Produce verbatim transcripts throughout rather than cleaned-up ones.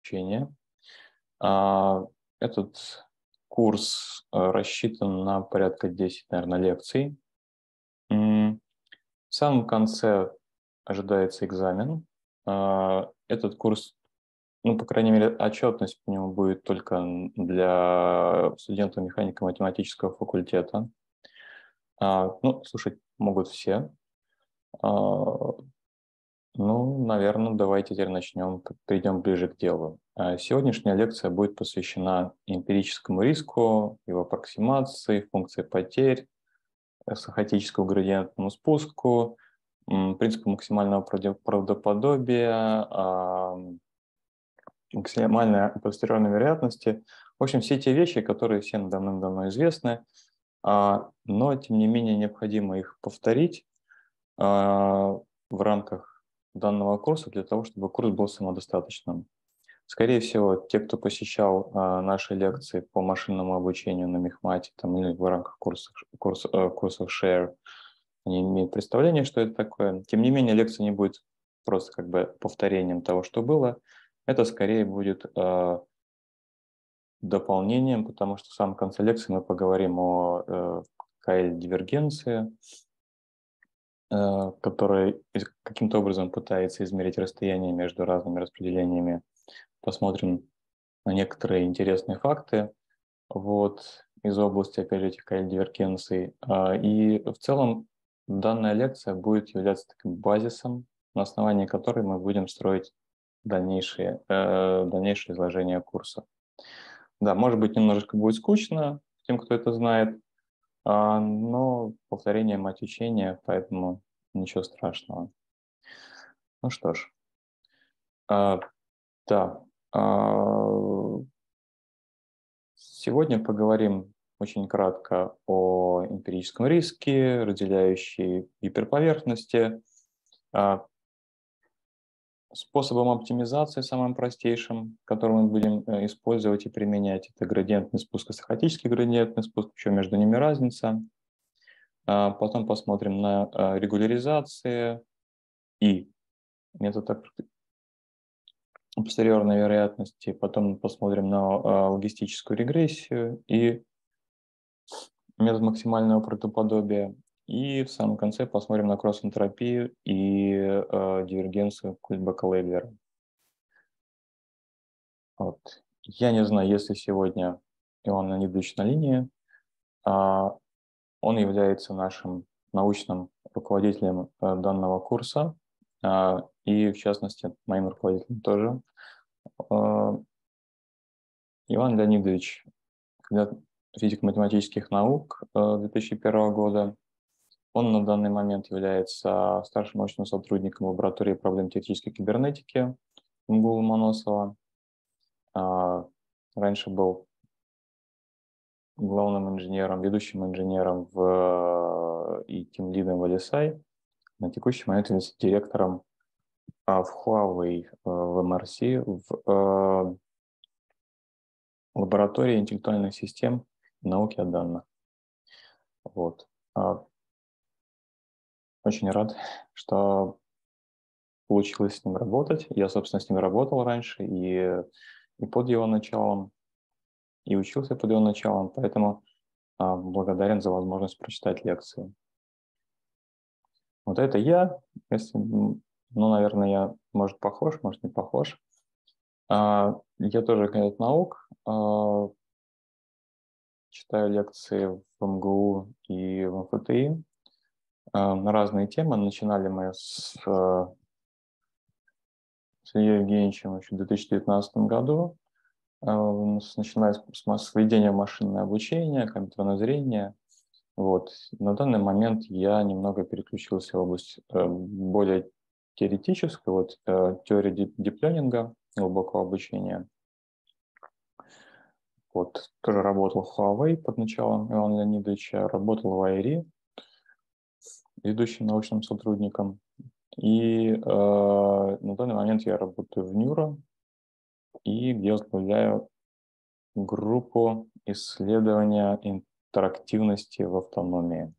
обучения. А, Этот курс а, рассчитан на порядка десять, наверное, лекций. М, В самом конце ожидается экзамен. А, Этот курс, ну, по крайней мере, отчетность по нему будет только н- для студентов механико-математического факультета. А, Ну, слушать могут все. А, Ну, наверное, давайте теперь начнем, п- перейдем ближе к делу. А, Сегодняшняя лекция будет посвящена эмпирическому риску, его аппроксимации, функции потерь, э, сахатическому градиентному спуску, м, принципу максимального правде- правдоподобия, а, максимальной постерионной вероятности. В общем, все те вещи, которые всем давным-давно известны, а, но, тем не менее, необходимо их повторить а, в рамках данного курса для того, чтобы курс был самодостаточным. Скорее всего, те, кто посещал а, наши лекции по машинному обучению на Мехмате там, или в рамках курсов, курс, э, курсов Share, они имеют представление, что это такое. Тем не менее, лекция не будет просто как бы повторением того, что было. Это скорее будет а, дополнением, потому что в самом конце лекции мы поговорим о э, КЛ-дивергенции, э, который из- каким-то образом пытается измерить расстояние между разными распределениями. Посмотрим на некоторые интересные факты вот, из области, опять же, этих КЛ-дивергенций. А, И в целом данная лекция будет являться таким базисом, на основании которой мы будем строить дальнейшие, э, дальнейшее изложение курса. Да, может быть, немножечко будет скучно тем, кто это знает, а, но повторение мать учения, поэтому ничего страшного. Ну что ж, а, да, а, сегодня поговорим очень кратко о эмпирическом риске, разделяющей гиперповерхности, а, способом оптимизации самым простейшим, который мы будем э, использовать и применять. Это градиентный спуск и стохастический градиентный спуск, еще между ними разница. А, Потом посмотрим на а, регуляризации и метод постериорной вероятности, потом посмотрим на а, логистическую регрессию и метод максимального правдоподобия. И в самом конце посмотрим на кросс-энтропию и э, дивергенцию Кульбака-Лейблера. Вот. Я не знаю, если сегодня Иван Леонидович на линии. А, он является нашим научным руководителем э, данного курса, а, и, в частности, моим руководителем тоже. А, Иван Леонидович, кандидат физико-математических наук э, две тысячи первого года. Он на данный момент является старшим научным сотрудником лаборатории проблем теоретической кибернетики МГУ Ломоносова. А, Раньше был главным инженером, ведущим инженером в, и тимлидом в эл эс ай. На текущий момент является директором а, в Huawei, э, в эм эр си, в э, лаборатории интеллектуальных систем и науки о данных. Вот. А, Очень рад, что получилось с ним работать. Я, собственно, с ним работал раньше и, и под его началом, и учился под его началом, поэтому а, благодарен за возможность прочитать лекции. Вот это я, если, м, ну, наверное, я, может, похож, может, не похож. А, я тоже кандидат наук, а, читаю лекции в эм гэ у и в эм эф тэ и а, на разные темы. Начинали мы с, э, с Ильей Евгеньевичем еще в две тысячи девятнадцатом году. А, с- начиная с, с мас- с введения машинного обучения, компьютерное зрение. Вот. На данный момент я немного переключился в область э, более теоретической, вот, э, теория дип- дип-ленинга, глубокого обучения. Вот. Тоже работал в Huawei под началом Ивана Леонидовича, работал в ай эр и, ведущим научным сотрудником. И э, на данный момент я работаю в Нюра, и где возглавляю группу исследования интерактивности в автономии.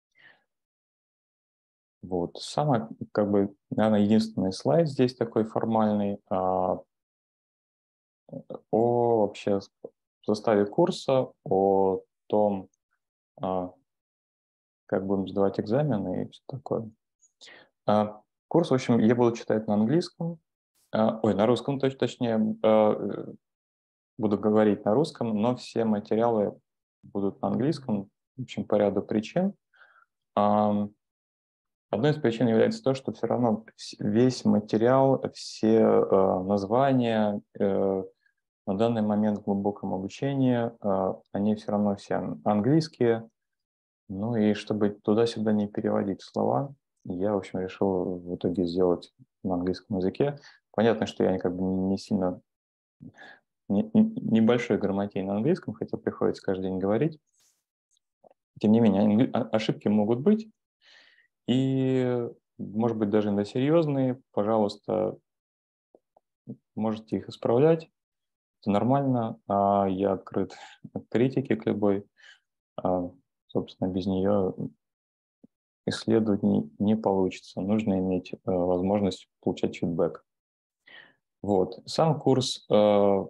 Вот. Самый, как бы, наверное, единственный слайд здесь такой формальный. А, о вообще составе курса, о том, а, как будем сдавать экзамены и все такое. А, Курс, в общем, я буду читать на английском, а, ой, на русском, точ точнее, а, э, буду говорить на русском, но все материалы будут на английском, в общем, по ряду причин. Ам, Одной из причин является то, что все равно вс весь материал, все, э, названия, э, на данный момент в глубоком обучении, э, они все равно все ан английские. Ну и чтобы туда-сюда не переводить слова, я, в общем, решил в итоге сделать на английском языке. Понятно, что я как бы не сильно не не небольшой грамотей на английском, хотя приходится каждый день говорить. Тем не менее, англи о ошибки могут быть, и, может быть, даже иногда серьезные. Пожалуйста, можете их исправлять. Это нормально. А, я открыт к критике, к любой. А, Собственно, без нее исследовать не не получится. Нужно иметь, э, возможность получать фидбэк. Вот. Сам курс, э,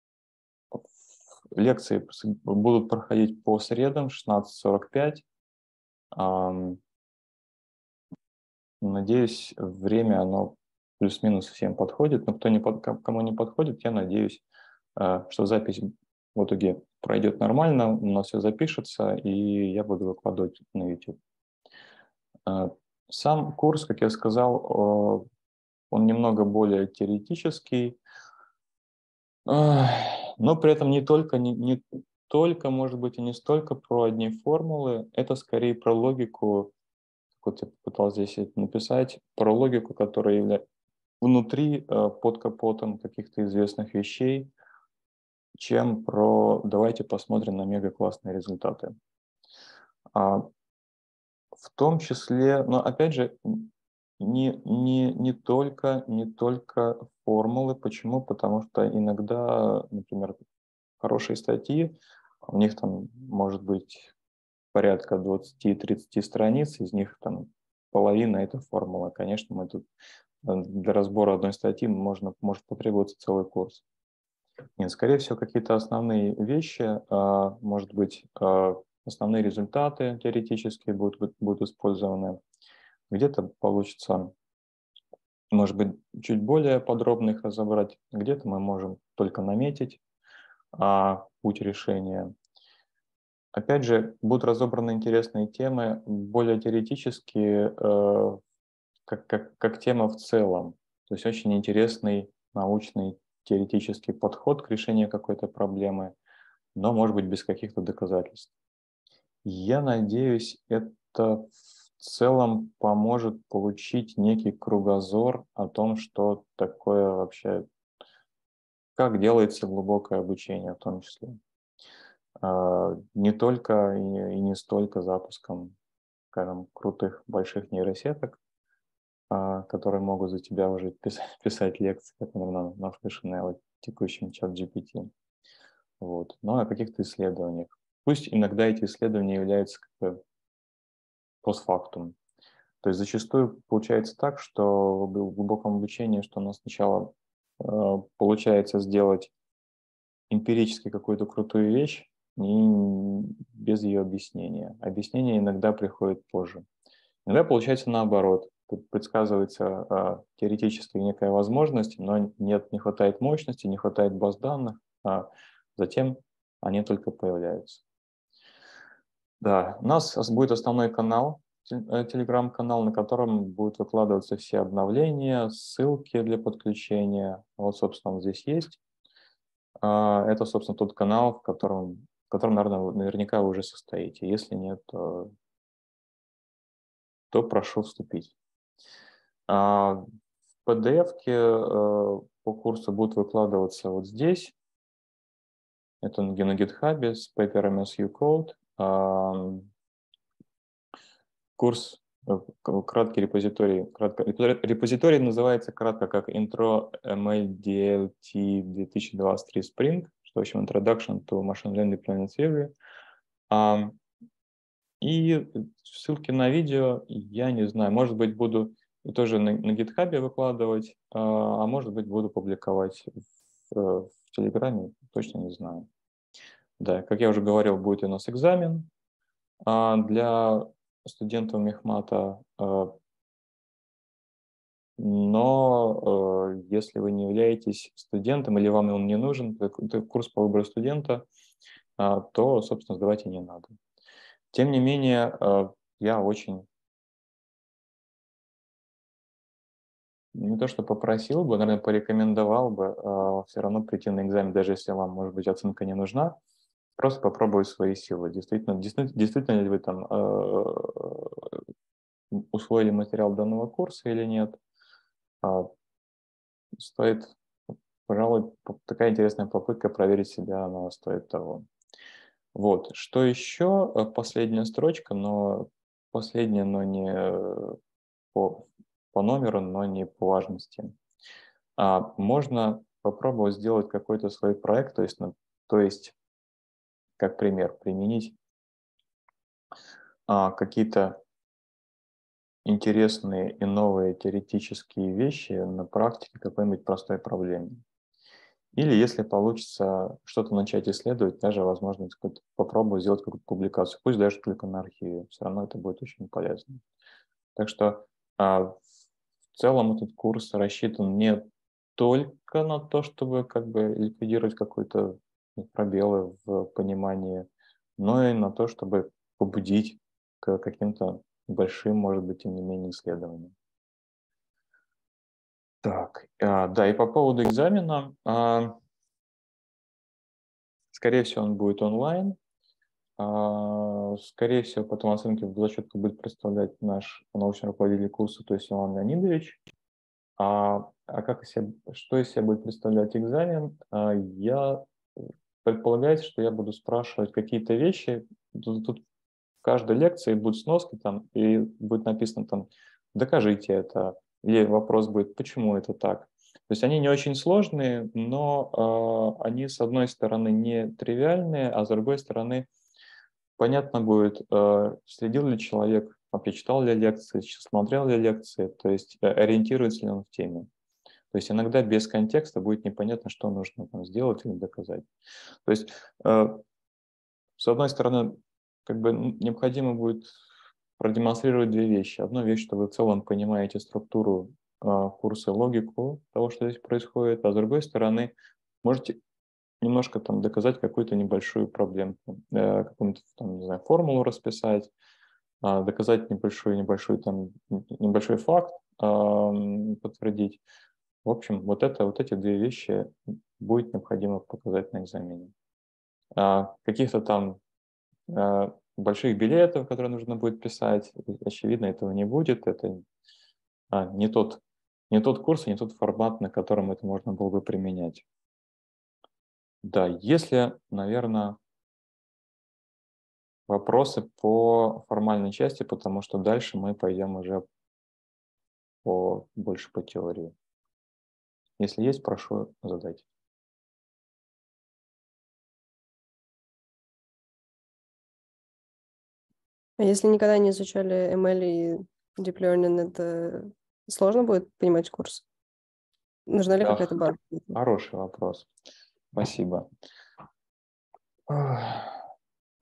лекции с будут проходить по средам в шестнадцать сорок пять. Ам, Надеюсь, время оно плюс-минус всем подходит, но кто не под ко кому не подходит, я надеюсь, э, что запись в итоге пройдет нормально, у нас все запишется, и я буду выкладывать на YouTube. Э, Сам курс, как я сказал, э, он немного более теоретический, ах, но при этом не только, не, не только, может быть, и не столько про одни формулы, это скорее про логику, как вот я попытался здесь это написать, про логику, которая явля- внутри, э, под капотом каких-то известных вещей, чем про «давайте посмотрим на мега классные результаты». А, В том числе, но опять же, н- не, не, не только, не только формулы. Почему? Потому что иногда, например, хорошие статьи, у них там может быть порядка двадцать-тридцать страниц, из них там половина — это формула. Конечно, мы тут э, для разбора одной статьи можно, может потребоваться целый курс. Нет, скорее всего, какие-то основные вещи, а, может быть, а, основные результаты теоретические будут, будут будут использованы. Где-то получится, может быть, чуть более подробно их разобрать, где-то мы можем только наметить а, путь решения. Опять же, будут разобраны интересные темы, более теоретические, э, как, как, как тема в целом. То есть очень интересный научный теоретический подход к решению какой-то проблемы, но, может быть, без каких-то доказательств. Я надеюсь, это в целом поможет получить некий кругозор о том, что такое вообще, как делается глубокое обучение в том числе. А, Не только и не и не столько запуском, скажем, крутых больших нейросеток, а, которые могут за тебя уже писать, писать лекции, как на, на флеш-эн-эл, текущем чат джи пи ти. Вот. Но о каких-то исследованиях. Пусть иногда эти исследования являются как бы постфактум. То есть зачастую получается так, что в глубоком обучении, что у нас сначала э, получается сделать эмпирически какую-то крутую вещь и без ее объяснения. Объяснение иногда приходит позже. Иногда получается наоборот. Тут предсказывается э, теоретически некая возможность, но нет, не хватает мощности, не хватает баз данных, а затем они только появляются. Да, у нас будет основной канал, э, телеграм-канал, на котором будут выкладываться все обновления, ссылки для подключения. Вот, собственно, он здесь есть. А, Это, собственно, тот канал, в котором, в котором, наверное, вы наверняка вы уже состоите. Если нет, то, то прошу вступить. А, В пи ди эф-ке э, по курсу будут выкладываться вот здесь. Это на на GitHub с PaperMSU Code. Курс, э, к краткий репозиторий. Кратко, репозиторий репозиторий называется кратко как Intro эм эл ди эл ти две тысячи двадцать три Spring, что в общем Introduction to Machine Learning Deployment Theory. А, и ссылки на видео, я не знаю, может быть, буду тоже на, на GitHub выкладывать, а, а может быть, буду публиковать в, в в Телеграме, точно не знаю. Да, как я уже говорил, будет у нас экзамен а, для студентов мехмата, а, но э, если вы не являетесь студентом или вам он не нужен, это курс по выбору студента, а, то, собственно, сдавать и не надо. Тем не менее, э, я очень не то что попросил бы, наверное, порекомендовал бы э, все равно прийти на экзамен, даже если вам, может быть, оценка не нужна, просто попробовать свои силы. Действительно, действительно, действительно ли вы там э, усвоили материал данного курса или нет. А, стоит, пожалуй, п- такая интересная попытка проверить себя, она стоит того. Вот. Что еще? Э, Последняя строчка, но последняя, но не э, по, по номеру, но не по важности. А, можно попробовать сделать какой-то свой проект, то есть, ну, то есть как пример, применить а, какие-то интересные и новые теоретические вещи на практике какой-нибудь простой проблеме. Или если получится что-то начать исследовать, даже, возможно, какой-то- попробовать сделать какую-то публикацию, пусть даже только на архиве, все равно это будет очень полезно. Так что а, в целом этот курс рассчитан не только на то, чтобы как бы ликвидировать какие-то пробелы в понимании, но и на то, чтобы побудить к каким-то большим, может быть, тем не менее, исследованиям. Так, а, да, и по поводу экзамена, а, скорее всего, он будет онлайн. А, Скорее всего, потом оценки в зачетку будет представлять наш научный руководитель курса, то есть Иван Леонидович. А, а как из себя, что из себя будет представлять экзамен? А, я предполагается, что я буду спрашивать какие-то вещи. Тут, тут в каждой лекции будут сноски там, и будет написано там «докажите это», или вопрос будет «почему это так?». То есть они не очень сложные, но э, они, с одной стороны, не тривиальные, а с другой стороны, понятно будет, э, следил ли человек, вообще читал ли лекции, смотрел ли лекции, то есть э, ориентируется ли он в теме. То есть иногда без контекста будет непонятно, что нужно там сделать или доказать. То есть, э, с одной стороны, как бы н- необходимо будет продемонстрировать две вещи. Одну вещь, что вы в целом понимаете структуру э, курса, логику того, что здесь происходит, а с другой стороны, можете немножко там доказать какую-то небольшую проблемку, э, какую-то там, не знаю, формулу расписать, а, доказать небольшой небольшой там н- небольшой факт, ам, подтвердить. В общем, вот это, вот эти две вещи будет необходимо показать на экзамене. А, каких-то там а, больших билетов, которые нужно будет писать, очевидно, этого не будет. Это а, не тот, не тот курс, и не тот формат, на котором это можно было бы применять. Да, если, наверное, вопросы по формальной части, потому что дальше мы пойдем уже по, больше по теории. Если есть, прошу задать. А если никогда не изучали эм эл и Deep Learning, это сложно будет понимать курс? Нужна ли Да, какая-то база? хороший вопрос. Спасибо. Ах,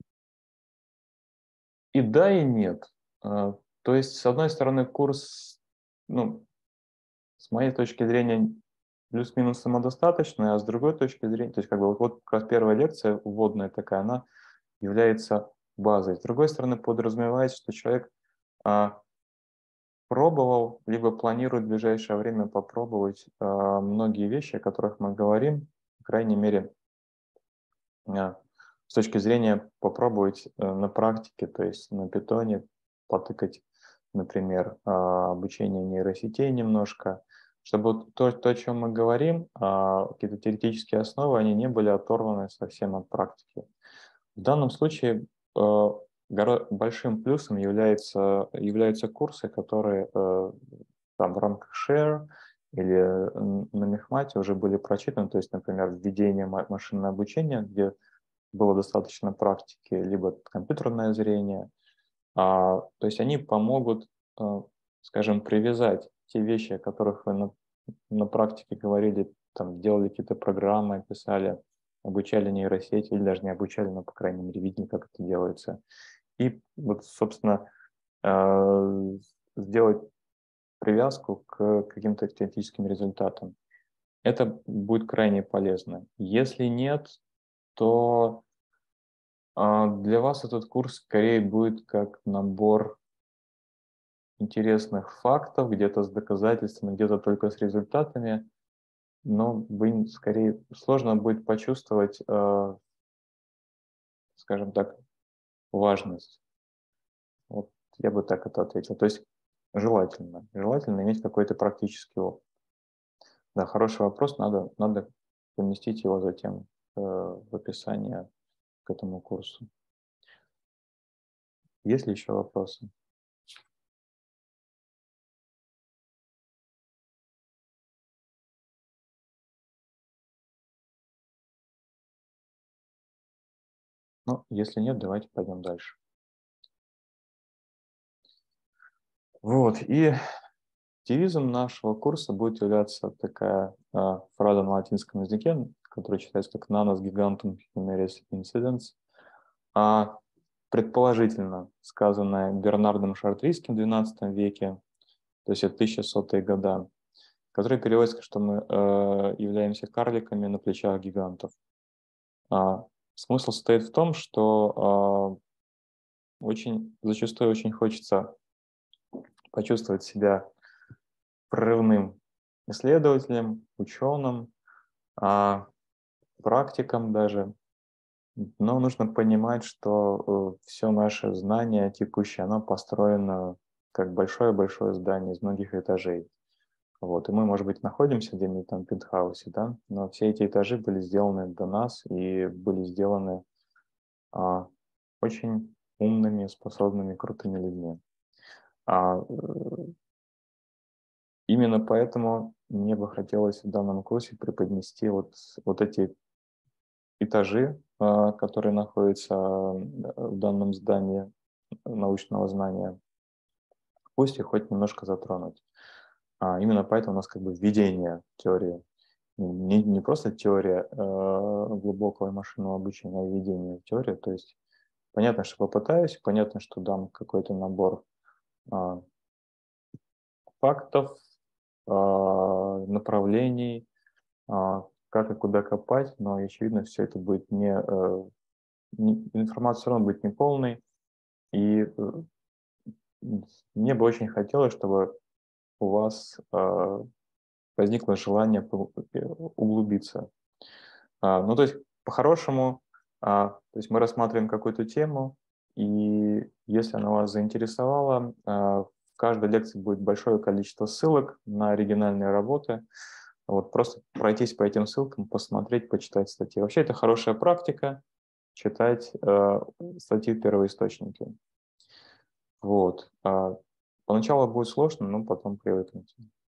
и да, и нет. А, То есть, с одной стороны, курс, ну, с моей точки зрения, плюс-минус самодостаточный, а с другой точки зрения, то есть, как бы вот, вот как раз первая лекция, вводная такая, она является базой. С другой стороны, подразумевается, что человек а, пробовал, либо планирует в ближайшее время попробовать а, многие вещи, о которых мы говорим, по крайней мере, а, с точки зрения попробовать э, на практике, то есть на питоне потыкать, например, а, обучение нейросетей немножко, чтобы вот то, то, о чем мы говорим, а, какие-то теоретические основы, они не были оторваны совсем от практики. В данном случае э, горо- большим плюсом является, являются курсы, которые э, там в рамках Share или н- на Мехмате уже были прочитаны, то есть, например, введение ма- машинного обучения, где было достаточно практики, либо компьютерное зрение. А, то есть они помогут, э, скажем, привязать те вещи, о которых вы на, на практике говорили там делали какие-то программы, писали, обучали нейросети, или даже не обучали, но, по крайней мере, видели, как это делается. И вот, собственно, э, сделать привязку к каким-то теоретическим результатам. Это будет крайне полезно. Если нет, то а, для вас этот курс скорее будет как набор интересных фактов, где-то с доказательствами, где-то только с результатами, но вы скорее сложно будет почувствовать, э, скажем так, важность. Вот я бы так это ответил. То есть желательно, желательно иметь какой-то практический опыт. Да, хороший вопрос, надо, надо поместить его затем э, в описание к этому курсу. Есть ли еще вопросы? Ну, если нет, давайте пойдем дальше. Вот, и девизом нашего курса будет являться такая э, фраза на латинском языке, которая читается как «nanos gigantum humeris incidens», а предположительно сказанная Бернардом Шартрийским в двенадцатом веке, то есть это тысяча сотые года, который переводится, что мы э, являемся карликами на плечах гигантов. А, смысл состоит в том, что э, очень, зачастую очень хочется почувствовать себя прорывным исследователем, ученым, а, практиком даже. Но нужно понимать, что все наше знание текущее, оно построено как большое-большое здание из многих этажей. Вот. И мы, может быть, находимся где-нибудь там в пентхаусе, да, но все эти этажи были сделаны до нас и были сделаны а, очень умными, способными, крутыми людьми. А, э, именно поэтому мне бы хотелось в данном курсе преподнести вот, вот эти этажи, а, которые находятся в данном здании научного знания, пусть их хоть немножко затронуть. А именно поэтому у нас как бы введение в теорию. Не, не просто теория э, глубокого машинного обучения, а введение в теорию. То есть понятно, что попытаюсь, понятно, что дам какой-то набор э, фактов, э, направлений, э, как и куда копать, но, очевидно, все это будет не... Э, не информация все равно будет неполной, и э, мне бы очень хотелось, чтобы у вас э, возникло желание углубиться. А, ну, то есть, по-хорошему, а, то есть мы рассматриваем какую-то тему, и если она вас заинтересовала, а, в каждой лекции будет большое количество ссылок на оригинальные работы. Вот просто пройтись по этим ссылкам, посмотреть, почитать статьи. Вообще это хорошая практика, читать э, статьи в первоисточнике. Вот. А, поначалу будет сложно, но потом привыкнете.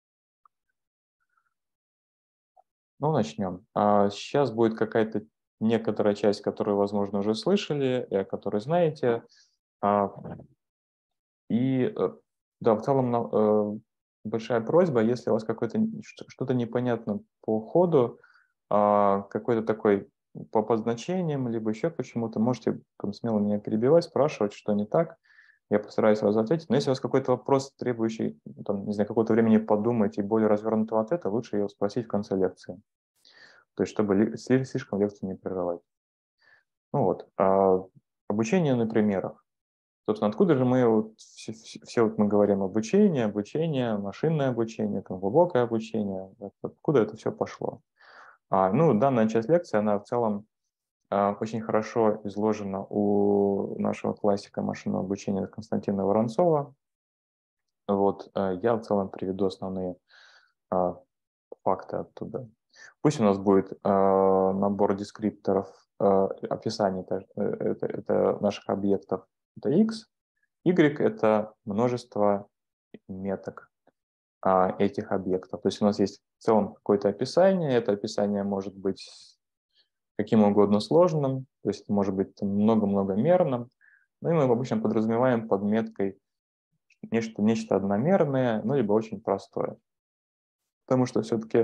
Ну, начнем. А, сейчас будет какая-то некоторая часть, которую, возможно, уже слышали, и о которой знаете. А, и э, да, в целом на- э, большая просьба, если у вас какое-то н- ш- что-то непонятно по ходу, а, какой-то такой по подзначениям, либо еще почему-то, можете там смело меня перебивать, спрашивать, что не так. Я постараюсь вас ответить. Но если у вас какой-то вопрос, требующий, ну, там, не знаю, какого-то времени подумать и более развернутого ответа, лучше его спросить в конце лекции. То есть, чтобы ли- сли- слишком лекцию не прерывать. Ну вот, а, обучение на примерах. Собственно, откуда же мы вот все, все- все вот мы говорим обучение, обучение, машинное обучение, там, глубокое обучение, от- откуда это все пошло? А, ну, данная часть лекции, она в целом а, очень хорошо изложена у нашего классика машинного обучения Константина Воронцова. Вот, а, я в целом приведу основные а, факты оттуда. Пусть у нас будет а, набор дескрипторов, а, описаний это, это, это наших объектов. Это x, y — это множество меток а, этих объектов. То есть у нас есть в целом какое-то описание. Это описание может быть каким угодно сложным, то есть может быть много-многомерным. Ну и мы обычно подразумеваем под меткой нечто, нечто одномерное, ну либо очень простое. Потому что все-таки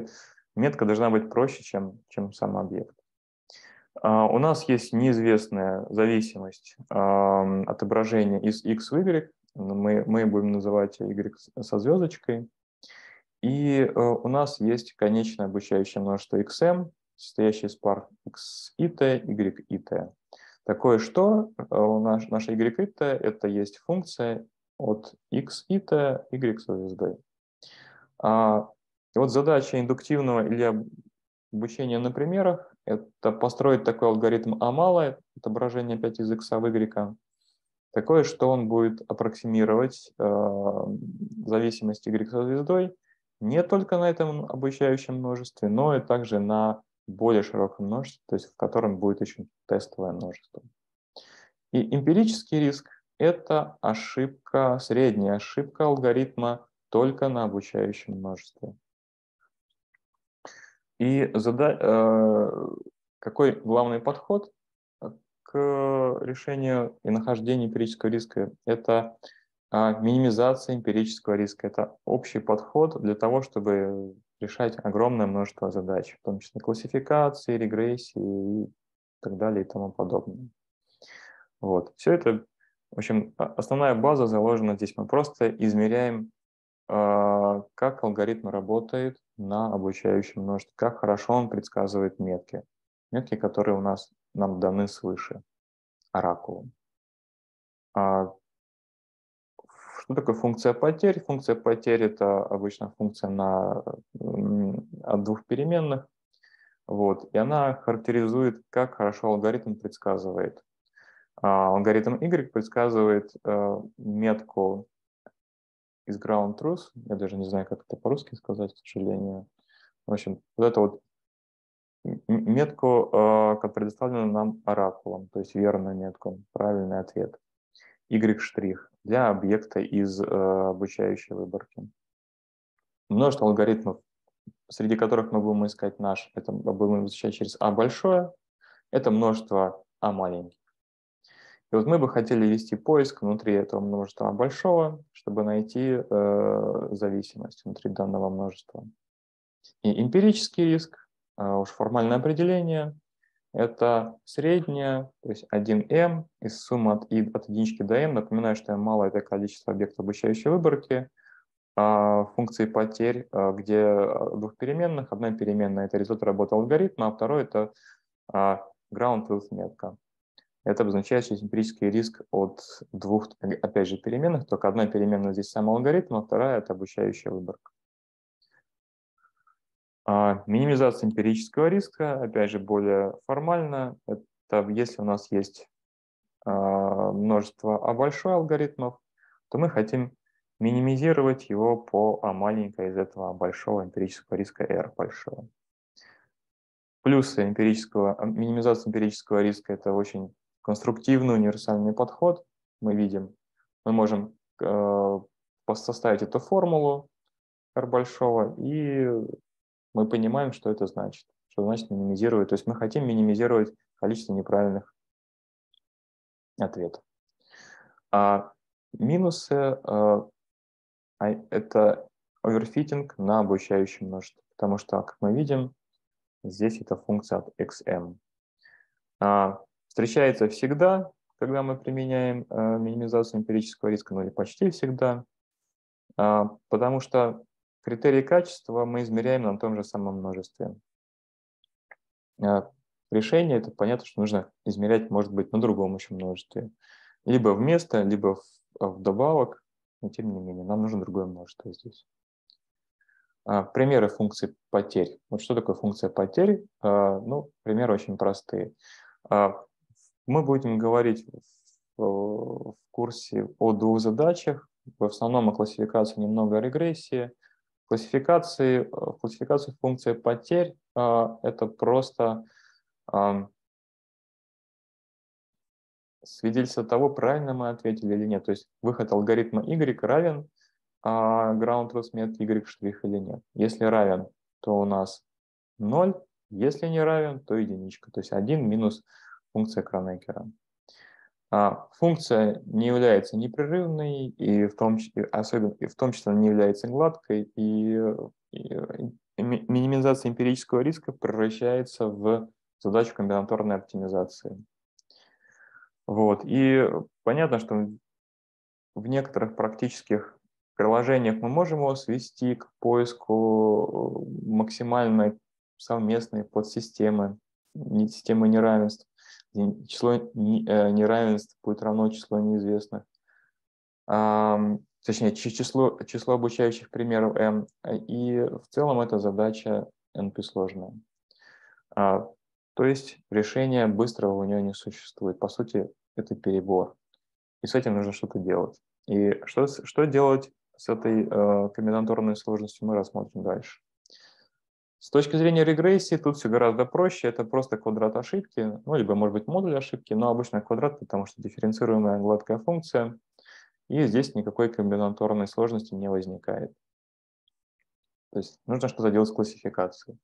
метка должна быть проще, чем, чем сам объект. Uh, у нас есть неизвестная зависимость uh, отображения из x в y. Мы, мы будем называть y со звездочкой. И uh, у нас есть конечное обучающее множество xm, состоящее из пар x и t, y и t. Такое что uh, наш, наша y и t это есть функция от x и t, y со звездой. Uh, и вот задача индуктивного или обучение на примерах – это построить такой алгоритм А малое, отображение опять из x в y, такое, что он будет аппроксимировать э, зависимость y со звездой не только на этом обучающем множестве, но и также на более широком множестве, то есть в котором будет еще тестовое множество. И эмпирический риск – это ошибка, средняя ошибка алгоритма только на обучающем множестве. И зада... э, какой главный подход к решению и нахождению эмпирического риска? Это э, минимизация эмпирического риска. Это общий подход для того, чтобы решать огромное множество задач, в том числе классификации, регрессии и так далее и тому подобное. Вот. Все это, в общем, основная база заложена здесь. Мы просто измеряем, как алгоритм работает на обучающем множестве, как хорошо он предсказывает метки. Метки, которые у нас нам даны свыше оракулом. А что такое функция потерь? Функция потерь – это обычно функция на, от двух переменных. Вот, и она характеризует, как хорошо алгоритм предсказывает. А алгоритм Y предсказывает э, метку из ground truth, я даже не знаю, как это по-русски сказать, к сожалению. В общем, вот это вот метку, как предоставлена нам оракулом, то есть верную метку, правильный ответ. Y' для объекта из обучающей выборки. Множество алгоритмов, среди которых мы будем искать наш, это будем изучать через А большое, это множество А маленьких. И вот мы бы хотели вести поиск внутри этого множества А большого, чтобы найти э, зависимость внутри данного множества. И эмпирический риск, э, уж формальное определение, это среднее, то есть один эм из суммы от, и, от единички до m. Напоминаю, что m малое – это количество объектов обучающей выборки. А функции потерь, а, где двух переменных. Одна переменная – это результат работы алгоритма, а второй – это а, ground truth метка. Это обозначает, что эмпирический риск от двух, опять же, переменных, только одна переменная здесь сам алгоритм, а вторая – это обучающая выборка. А минимизация эмпирического риска, опять же, более формально. Это если у нас есть а, множество А большой алгоритмов, то мы хотим минимизировать его по А маленькой из этого большого эмпирического риска R большого. Плюсы эмпирического, минимизация эмпирического риска – это очень конструктивный универсальный подход. Мы видим, мы можем э, составить эту формулу R большого, и мы понимаем, что это значит. Что значит минимизировать. То есть мы хотим минимизировать количество неправильных ответов. А минусы э, это оверфитинг на обучающем множестве, потому что, как мы видим, здесь это функция от xm. А, встречается всегда, когда мы применяем а, минимизацию эмпирического риска, ну или почти всегда, а, потому что критерии качества мы измеряем на том же самом множестве. А, решение, это понятно, что нужно измерять, может быть, на другом еще множестве. Либо вместо, либо в, вдобавок, но тем не менее, нам нужно другое множество здесь. Примеры функций потерь. Вот что такое функция потерь? Ну, примеры очень простые. Мы будем говорить в курсе о двух задачах. В основном о классификации, немного о регрессии. Классификации, классификация функции потерь – это просто свидетельство того, правильно мы ответили или нет. То есть выход алгоритма Y равен а ground truth метки Y' или нет. Если равен, то у нас ноль, если не равен, то единичка. То есть один минус функция Кронекера. А функция не является непрерывной, и в том числе, особенно, и в том числе не является гладкой, и, и ми- минимизация эмпирического риска превращается в задачу комбинаторной оптимизации. Вот. И понятно, что в некоторых практических приложениях мы можем его свести к поиску максимальной совместной подсистемы, не- системы неравенств. И число не- э, неравенств будет равно числу неизвестных. Ам, Точнее, чи- число, число обучающих примеров m. И в целом эта задача эн пи сложная. А, То есть решения быстрого у нее не существует. По сути, это перебор. И с этим нужно что-то делать. И что, с- что делать с этой э, комбинаторной сложностью, мы рассмотрим дальше. С точки зрения регрессии тут все гораздо проще. Это просто квадрат ошибки, ну, либо, может быть, модуль ошибки, но обычно квадрат, потому что дифференцируемая гладкая функция, и здесь никакой комбинаторной сложности не возникает. То есть нужно что-то делать с классификацией.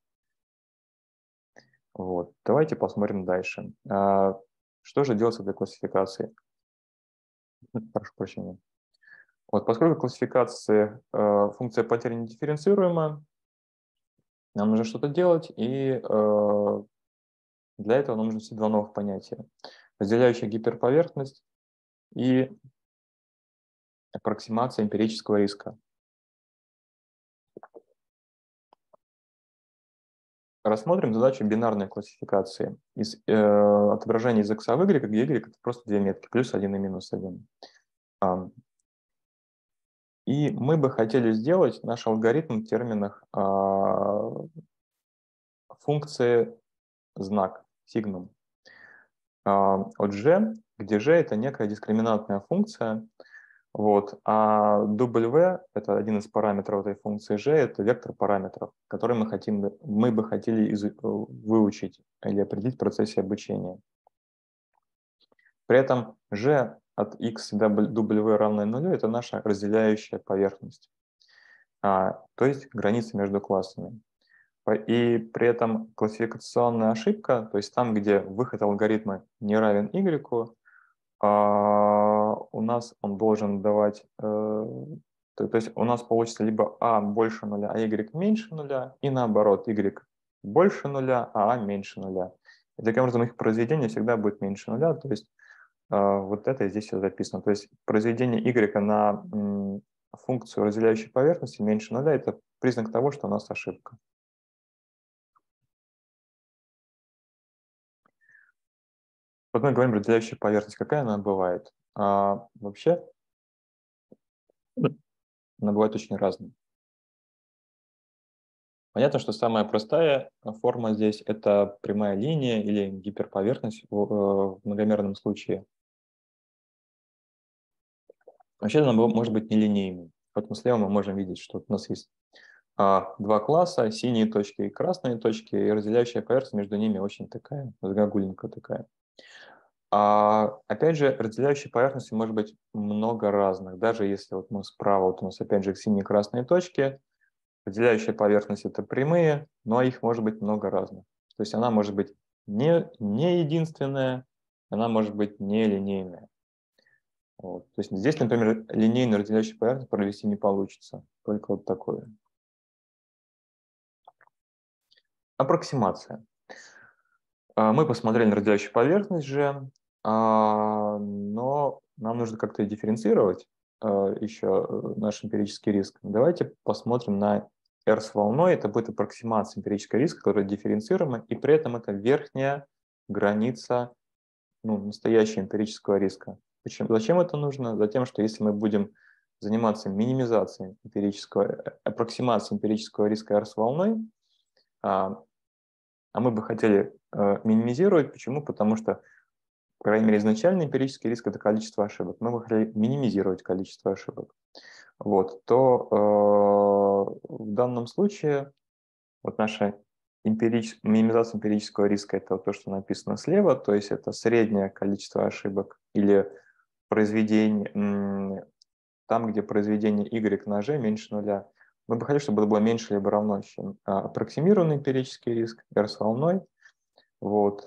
Вот. Давайте посмотрим дальше. А, Что же делать с этой классификацией? Прошу прощения. Вот, поскольку классификация э, функция потери не дифференцируема, нам нужно что-то делать, и э, для этого нам нужно все два новых понятия. Разделяющая гиперповерхность и аппроксимация эмпирического риска. Рассмотрим задачу бинарной классификации. Из э, отображения из x в y, где y это просто две метки, плюс один и минус один. А, и мы бы хотели сделать наш алгоритм в терминах а, функции знак, сигнум. А, от g, где g это некая дискриминантная функция, вот, а w это один из параметров этой функции g, это вектор параметров, который мы хотим, мы бы хотели из, выучить или определить в процессе обучения. При этом g от x до w равное нулю это наша разделяющая поверхность, а, то есть граница между классами. И при этом классификационная ошибка, то есть там, где выход алгоритма не равен y, а, у нас он должен давать, э, то, то есть у нас получится либо a больше нуля, а y меньше нуля, и наоборот, y больше нуля, а a меньше нуля. И таким образом их произведение всегда будет меньше нуля, то есть э, вот это здесь все записано. То есть произведение y на м, функцию разделяющей поверхности меньше нуля – это признак того, что у нас ошибка. Вот мы говорим разделяющая поверхность, какая она бывает? А, вообще, она бывает очень разной. Понятно, что самая простая форма здесь – это прямая линия или гиперповерхность в, э, в многомерном случае. Вообще она может быть нелинейной. Вот мы слева мы можем видеть, что у нас есть а, два класса, синие точки и красные точки, и разделяющая поверхность между ними очень такая, загогульненькая такая. А, опять же, разделяющей поверхности может быть много разных. Даже если вот мы справа, вот у нас опять же синие и красные точки, разделяющая поверхность это прямые, но их может быть много разных. То есть она может быть не, не единственная, она может быть не линейная. Вот. То есть здесь, например, линейную разделяющую поверхность провести не получится, только вот такое. Аппроксимация. Мы посмотрели на разделяющую поверхность же, но нам нужно как-то дифференцировать еще наш эмпирический риск. Давайте посмотрим на R с волной. Это будет аппроксимация эмпирического риска, которая дифференцируема, и при этом это верхняя граница, ну, настоящего эмпирического риска. Почему? Зачем это нужно? Затем, что если мы будем заниматься минимизацией эмпирического, аппроксимацией эмпирического риска R с волной, а мы бы хотели э, минимизировать. Почему? Потому что, по крайней мере, изначальный эмпирический риск – это количество ошибок. Мы бы хотели минимизировать количество ошибок. Вот, то э, в данном случае вот наша эмпирич... минимизация эмпирического риска – это вот то, что написано слева, то есть это среднее количество ошибок или произведение, там, где произведение y на g меньше нуля. Мы бы хотели, чтобы это было меньше либо равно, чем аппроксимированный эмпирический риск R с волной. Вот.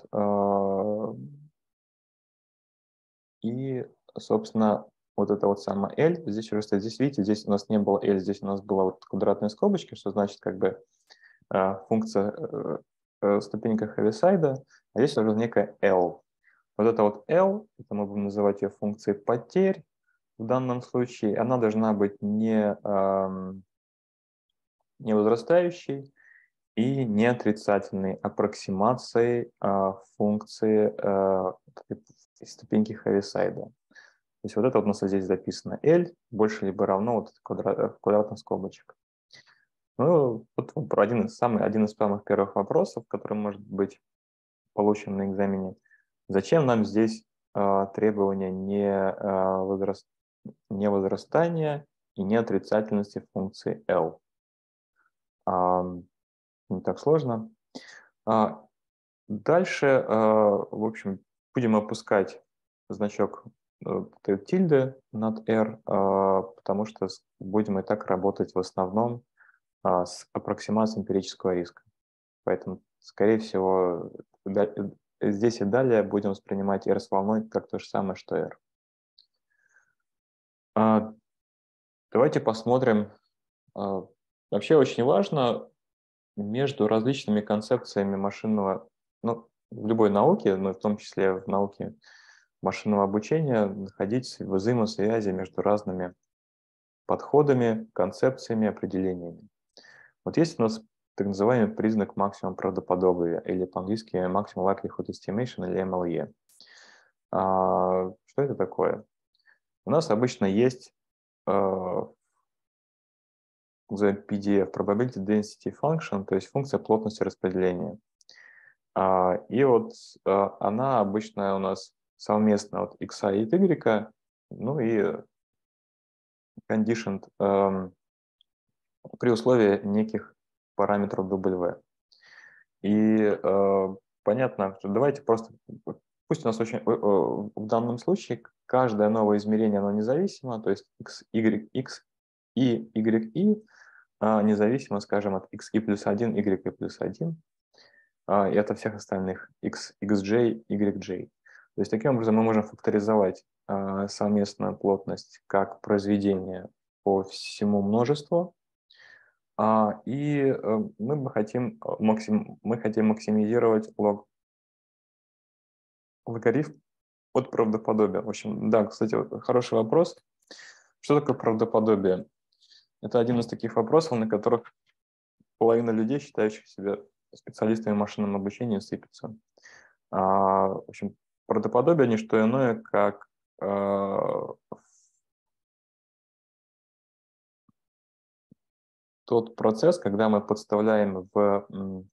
И, собственно, вот это вот самое L, здесь уже стоит, здесь, видите, здесь у нас не было L, здесь у нас была вот квадратная скобочка, что значит, как бы, функция ступенька Хевисайда, а здесь уже некая L. Вот это вот L, это мы будем называть ее функцией потерь в данном случае. Она должна быть не, не возрастающей и не отрицательной аппроксимацией функции ступеньки Хевисайда. То есть вот это вот у нас здесь записано L, больше либо равно вот квадрат, квадратных скобочек. Ну, вот про один из, самый, один из самых первых вопросов, который может быть получен на экзамене. Зачем нам здесь э, требования не, э, возраст, не возрастания и не отрицательности функции L? А, не так сложно. А, дальше, э, в общем, будем опускать значок э, тильды над R, э, потому что будем и так работать в основном э, с аппроксимацией эмпирического риска. Поэтому, скорее всего, здесь и далее будем воспринимать R с волной как то же самое, что R. А, давайте посмотрим. А, вообще очень важно между различными концепциями машинного, ну, в любой науке, но в том числе в науке машинного обучения, находить взаимосвязи между разными подходами, концепциями, определениями. Вот есть у нас так называемый признак максимум правдоподобия, или по-английски Maximum Likelihood Estimation, или эм эл и. А, что это такое? У нас обычно есть uh, пи ди эф, Probability Density Function, то есть функция плотности распределения. Uh, и вот uh, она обычно у нас совместно от x и от y, ну и conditioned um, при условии неких параметров W. И uh, понятно, что давайте просто, пусть у нас очень, uh, в данном случае каждое новое измерение, оно независимо, то есть x, y, x и y, и независимо, скажем, от xi плюс один, yi плюс один, и от всех остальных x, xj, yj. То есть таким образом мы можем факторизовать совместную плотность как произведение по всему множеству, и мы бы хотим, максим, мы хотим максимизировать лог, логарифм от правдоподобия. В общем, да, кстати, хороший вопрос. Что такое правдоподобие? Это один из таких вопросов, на которых половина людей, считающих себя специалистами в машинном обучении, сыпется. А, в общем, правдоподобие – не что иное, как а, тот процесс, когда мы подставляем в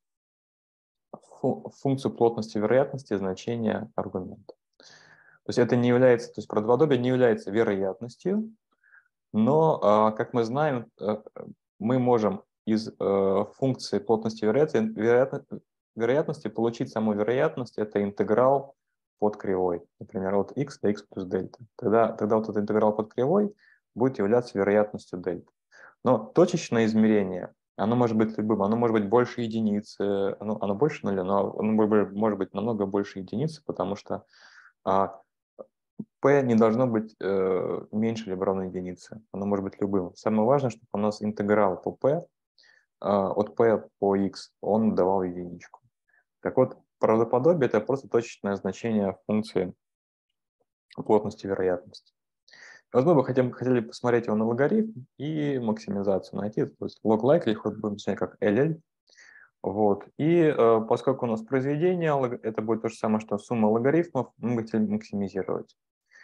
фу, функцию плотности вероятности значение аргумента. То есть это не является, то есть правдоподобие не является вероятностью, но, а, как мы знаем, мы можем из э, функции плотности вероятности, вероятно, вероятности получить саму вероятность, это интеграл под кривой, например, от x до x плюс дельта. Тогда, тогда вот этот интеграл под кривой будет являться вероятностью дельта. Но точечное измерение, оно может быть любым, оно может быть больше единицы, оно, оно больше нуля, но оно может быть намного больше единицы, потому что а, p не должно быть э, меньше либо равно единице, оно может быть любым. Самое важное, чтобы у нас интеграл по p, от p по x, он давал единичку. Так вот, правдоподобие – это просто точечное значение функции плотности вероятности. Вот мы бы хотим, хотели посмотреть его на логарифм и максимизацию найти, то есть log likelihood будем начинать как эл эл. Вот. И э, поскольку у нас произведение, это будет то же самое, что сумма логарифмов, мы хотели максимизировать.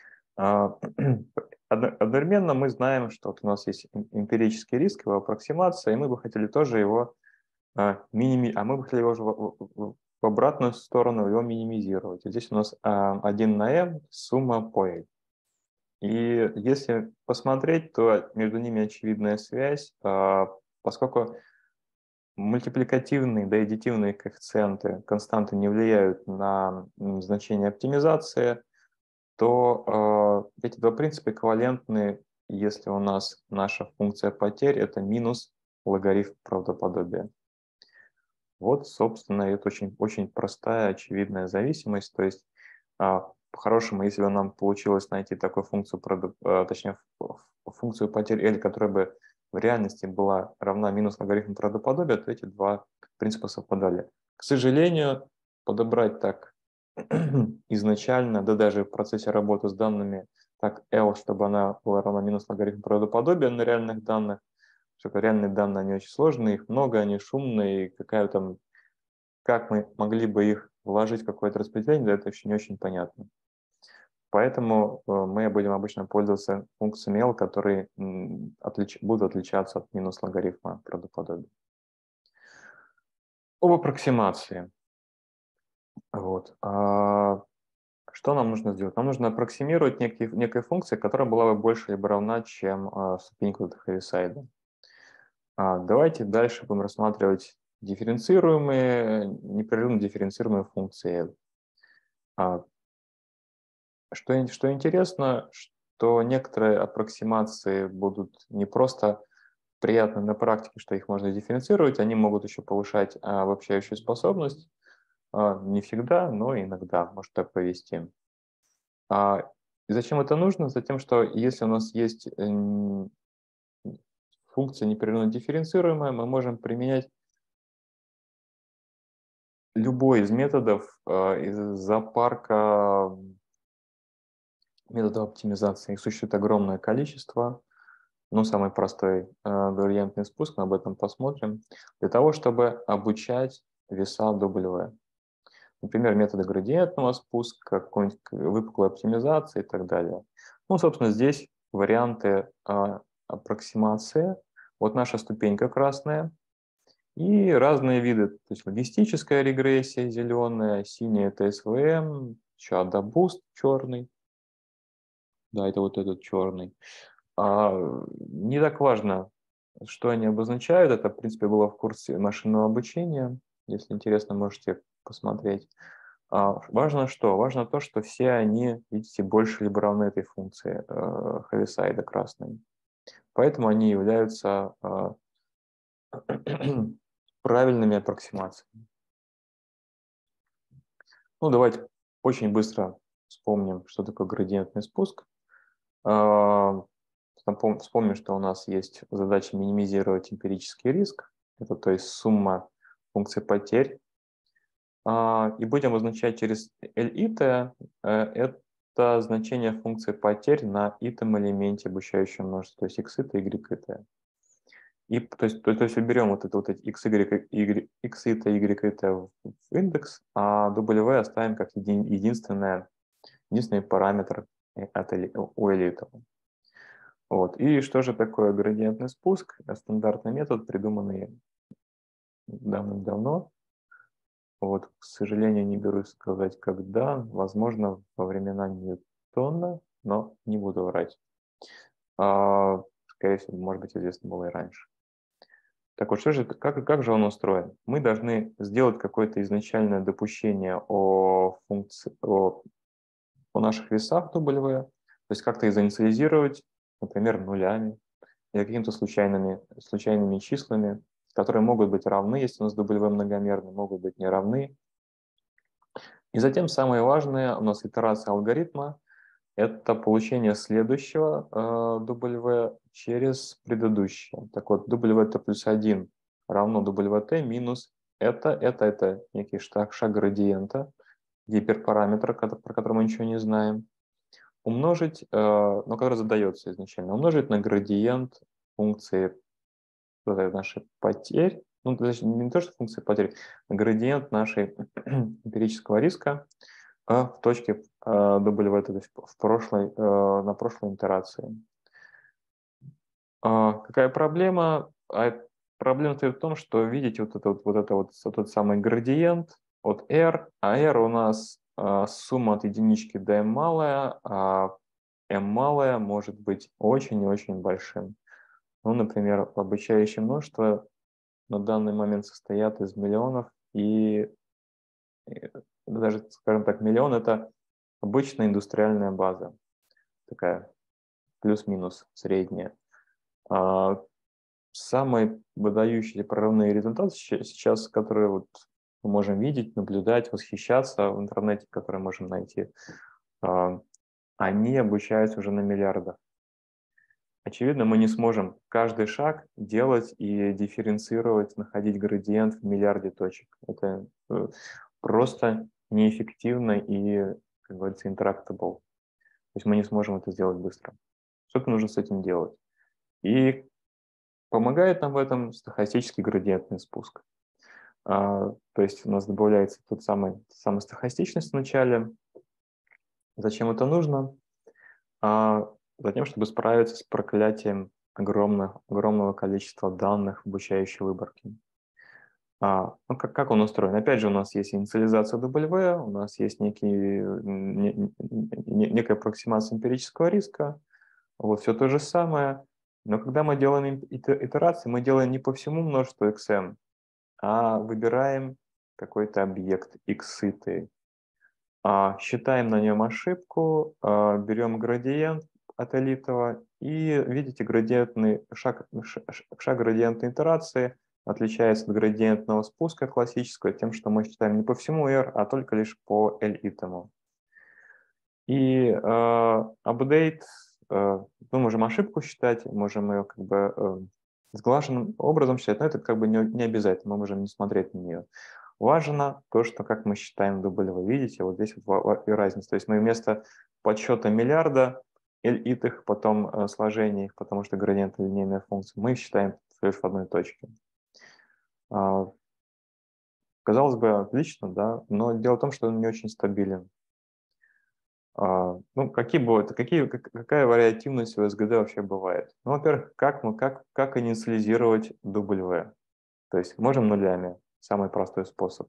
Одновременно мы знаем, что вот у нас есть эмпирический риск, его аппроксимация, и мы бы хотели тоже его а, миними... а мы бы хотели его в, в обратную сторону его минимизировать. И здесь у нас а, один на m, сумма по L. И если посмотреть, то между ними очевидная связь, а, поскольку мультипликативные, да, аддитивные коэффициенты, константы не влияют на значение оптимизации, то э, эти два принципа эквивалентны, если у нас наша функция потерь – это минус логарифм правдоподобия. Вот, собственно, это очень, очень простая, очевидная зависимость. То есть, э, по-хорошему, если бы нам получилось найти такую функцию, э, точнее, функцию потерь L, которая бы в реальности была равна минус логарифму правдоподобия, то эти два принципы совпадали. К сожалению, подобрать так изначально, да даже в процессе работы с данными, так L, чтобы она была равна минус логарифм правдоподобия на реальных данных, что реальные данные, они очень сложные, их много, они шумные, и какая там, как мы могли бы их вложить в какое-то распределение, да, это еще не очень понятно. Поэтому э, мы будем обычно пользоваться функциями L, которые м, отлич, будут отличаться от минус логарифма правдоподобия. Об аппроксимации. Вот. А что нам нужно сделать? Нам нужно аппроксимировать некие, некая функция, которая была бы больше либо равна, чем а, ступенька Хэвисайда. А, давайте дальше будем рассматривать дифференцируемые, непрерывно дифференцируемые функции. А, что, что интересно, что некоторые аппроксимации будут не просто приятны на практике, что их можно дифференцировать, они могут еще повышать а, обобщающую способность. А, не всегда, но иногда может так повести. А, и зачем это нужно? Затем, что если у нас есть э, функция непрерывно дифференцируемая, мы можем применять любой из методов э, из зоопарка методов оптимизации. Их существует огромное количество. Ну, самый простой э, вариантный спуск, мы об этом посмотрим, для того, чтобы обучать веса W. Например, методы градиентного спуска, какой-нибудь выпуклой оптимизации и так далее. Ну, собственно, здесь варианты э, аппроксимации. Вот наша ступенька красная. И разные виды, то есть логистическая регрессия зеленая, синяя это эс вэ эм, еще AdaBoost черный. Да, это вот этот черный. А, не так важно, что они обозначают. Это, в принципе, было в курсе машинного обучения. Если интересно, можете посмотреть. А, важно что? Важно то, что все они, видите, больше либо равны этой функции э, Хэвисайда красной. Поэтому они являются э, правильными аппроксимациями. Ну, давайте очень быстро вспомним, что такое градиентный спуск. А, Вспомним, что у нас есть задача минимизировать эмпирический риск. Это то есть сумма функций потерь. И будем обозначать через L-ит. Это значение функции потерь на итом элементе обучающего множества, то есть x-ит и y-ит. И, то, есть, то, то есть уберем вот это вот эти x, y, y, x-ит и y-ит в индекс, а w оставим как един, единственное, единственный параметр от, у элитова. Вот. И что же такое градиентный спуск? Стандартный метод, придуманный давным-давно. Вот, к сожалению, не берусь сказать, когда. Возможно, во времена Ньютона, но не буду врать. А, скорее всего, может быть, известно было и раньше. Так вот, что же, как, как же он устроен? Мы должны сделать какое-то изначальное допущение о, функции, о, о наших весах W, то есть как-то их заинициализировать, например, нулями или какими-то случайными, случайными числами, которые могут быть равны, если у нас W многомерный, могут быть не равны. И затем самое важное, у нас итерация алгоритма, это получение следующего э, W через предыдущее. Так вот, W плюс один равно W T минус это, это, это некий шаг, шаг градиента, гиперпараметра, про который мы ничего не знаем, умножить, э, но который задается изначально, умножить на градиент функции нашей потерь, ну, даже не то, что функции потерь, а градиент нашей эмпирического риска а в точке а, W, то есть в прошлой, а, на прошлой итерации. А, какая проблема? А проблема в том, что видите вот, это, вот, вот, это вот тот самый градиент от R, а R у нас а, сумма от единички до m малая, а m малая может быть очень и очень большим. Ну, например, обучающее множество на данный момент состоят из миллионов, и, и даже, скажем так, миллион — это обычная индустриальная база, такая плюс-минус средняя. А самые выдающиеся прорывные результаты сейчас, которые вот мы можем видеть, наблюдать, восхищаться в интернете, которые можем найти, они обучаются уже на миллиардах. очевидно, мы не сможем каждый шаг делать и дифференцировать, находить градиент в миллиарде точек. Это э, просто неэффективно и, как говорится, intractable. То есть мы не сможем это сделать быстро. Что-то нужно с этим делать. И помогает нам в этом стохастический градиентный спуск. А, то есть у нас добавляется тот самый, самая стохастичность в начале. Зачем это нужно? А, затем, чтобы справиться с проклятием огромного, огромного количества данных в обучающей выборке. А, ну, как, как он устроен? Опять же, у нас есть инициализация W, у нас есть некий, не, не, некая аппроксимация эмпирического риска, вот все то же самое. Но когда мы делаем итерации, мы делаем не по всему множеству икс эм, а выбираем какой-то объект икситый, а, считаем на нем ошибку, а, берем градиент от элитного и видите, градиентный шаг, шаг градиентной итерации отличается от градиентного спуска классического тем, что мы считаем не по всему R, а только лишь по L-итому. И э, update, э, мы можем ошибку считать, можем ее как бы э, сглаженным образом считать, но это как бы не, не обязательно, мы можем не смотреть на нее. Важно то, что как мы считаем W. Видите, вот здесь вот и разница. То есть мы вместо подсчета миллиарда L-итых, потом э, сложения их, потому что градиент линейная функция, мы их считаем лишь в одной точке. А, казалось бы, отлично, да, но дело в том, что он не очень стабилен. А, ну, какие бывают, какие, как- какая вариативность в эс гэ дэ вообще бывает? Ну, во-первых, как мы, как, как инициализировать W? То есть можем нулями, самый простой способ.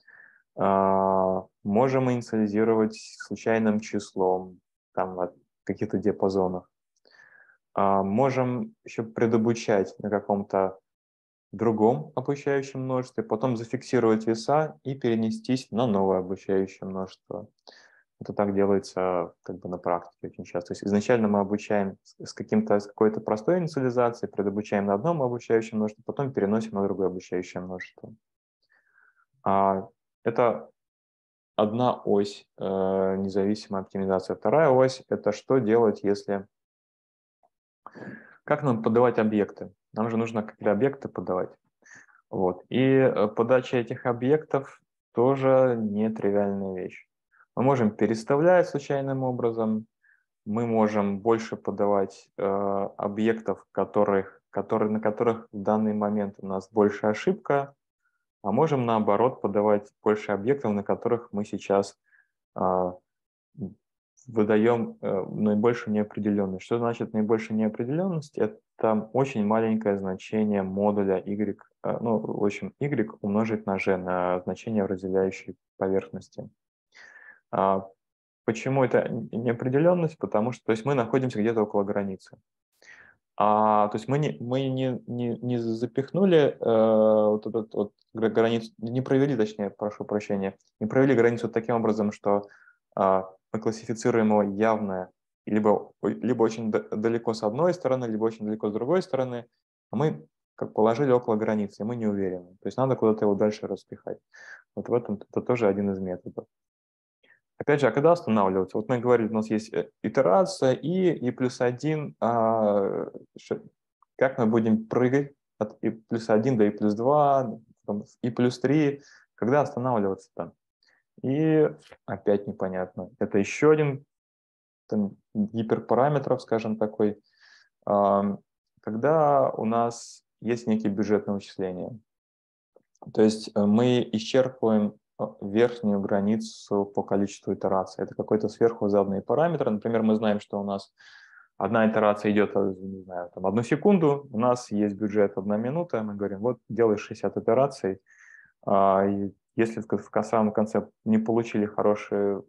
А, можем инициализировать случайным числом, там, от каких-то диапазонах. А, можем еще предобучать на каком-то другом обучающем множестве, потом зафиксировать веса и перенестись на новое обучающее множество. Это так делается как бы на практике очень часто. То есть изначально мы обучаем с каким-то, с какой-то простой инициализацией, предобучаем на одном обучающем множестве, потом переносим на другое обучающее множество. А, это одна ось э, независимая оптимизация. Вторая ось — это что делать, если... Как нам подавать объекты? Нам же нужно какие-то объекты подавать. Вот. И э, подача этих объектов тоже не тривиальная вещь. Мы можем переставлять случайным образом, мы можем больше подавать э, объектов, которых, которые, на которых в данный момент у нас больше ошибка, а можем наоборот подавать больше объектов, на которых мы сейчас э, выдаем э, наибольшую неопределенность. Что значит наибольшая неопределенность? Это очень маленькое значение модуля y, э, ну, в общем, y умножить на g, на значение в разделяющей поверхности. А, почему это неопределенность? Потому что, то есть мы находимся где-то около границы. А, то есть мы не, мы не, не, не запихнули э, вот этот вот границу, не провели, точнее, прошу прощения, не провели границу таким образом, что э, мы классифицируем его явно либо, либо очень далеко с одной стороны, либо очень далеко с другой стороны, а мы как положили около границы, и мы не уверены. То есть надо куда-то его дальше распихать. Вот в этом это тоже один из методов. Опять же, а когда останавливаться? Вот мы говорили, у нас есть итерация и, и плюс один. А, как мы будем прыгать от и плюс один до и плюс два, и плюс три? Когда останавливаться-то? И опять непонятно. Это еще один там, гиперпараметров, скажем, такой. А, когда у нас есть некие бюджетные вычисления. То есть мы исчерпываем верхнюю границу по количеству итераций. Это какой-то сверху заданный параметр. Например, мы знаем, что у нас одна итерация идет, не знаю, там, одну секунду, у нас есть бюджет одна минута, мы говорим, вот делай шестьдесят итераций. А, и если в самом конце не получили хорошую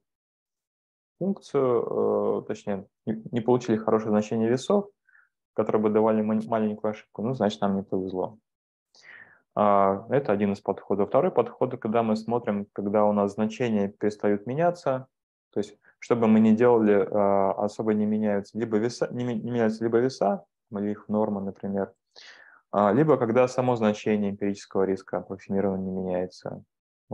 функцию, точнее, не получили хорошее значение весов, которые бы давали маленькую ошибку, ну, значит, нам не повезло. Это один из подходов. Второй подход, когда мы смотрим, когда у нас значения перестают меняться, то есть, что бы мы ни делали, особо не меняются либо веса, не меняются либо веса, или их норма, например, либо когда само значение эмпирического риска аппроксимированно не меняется.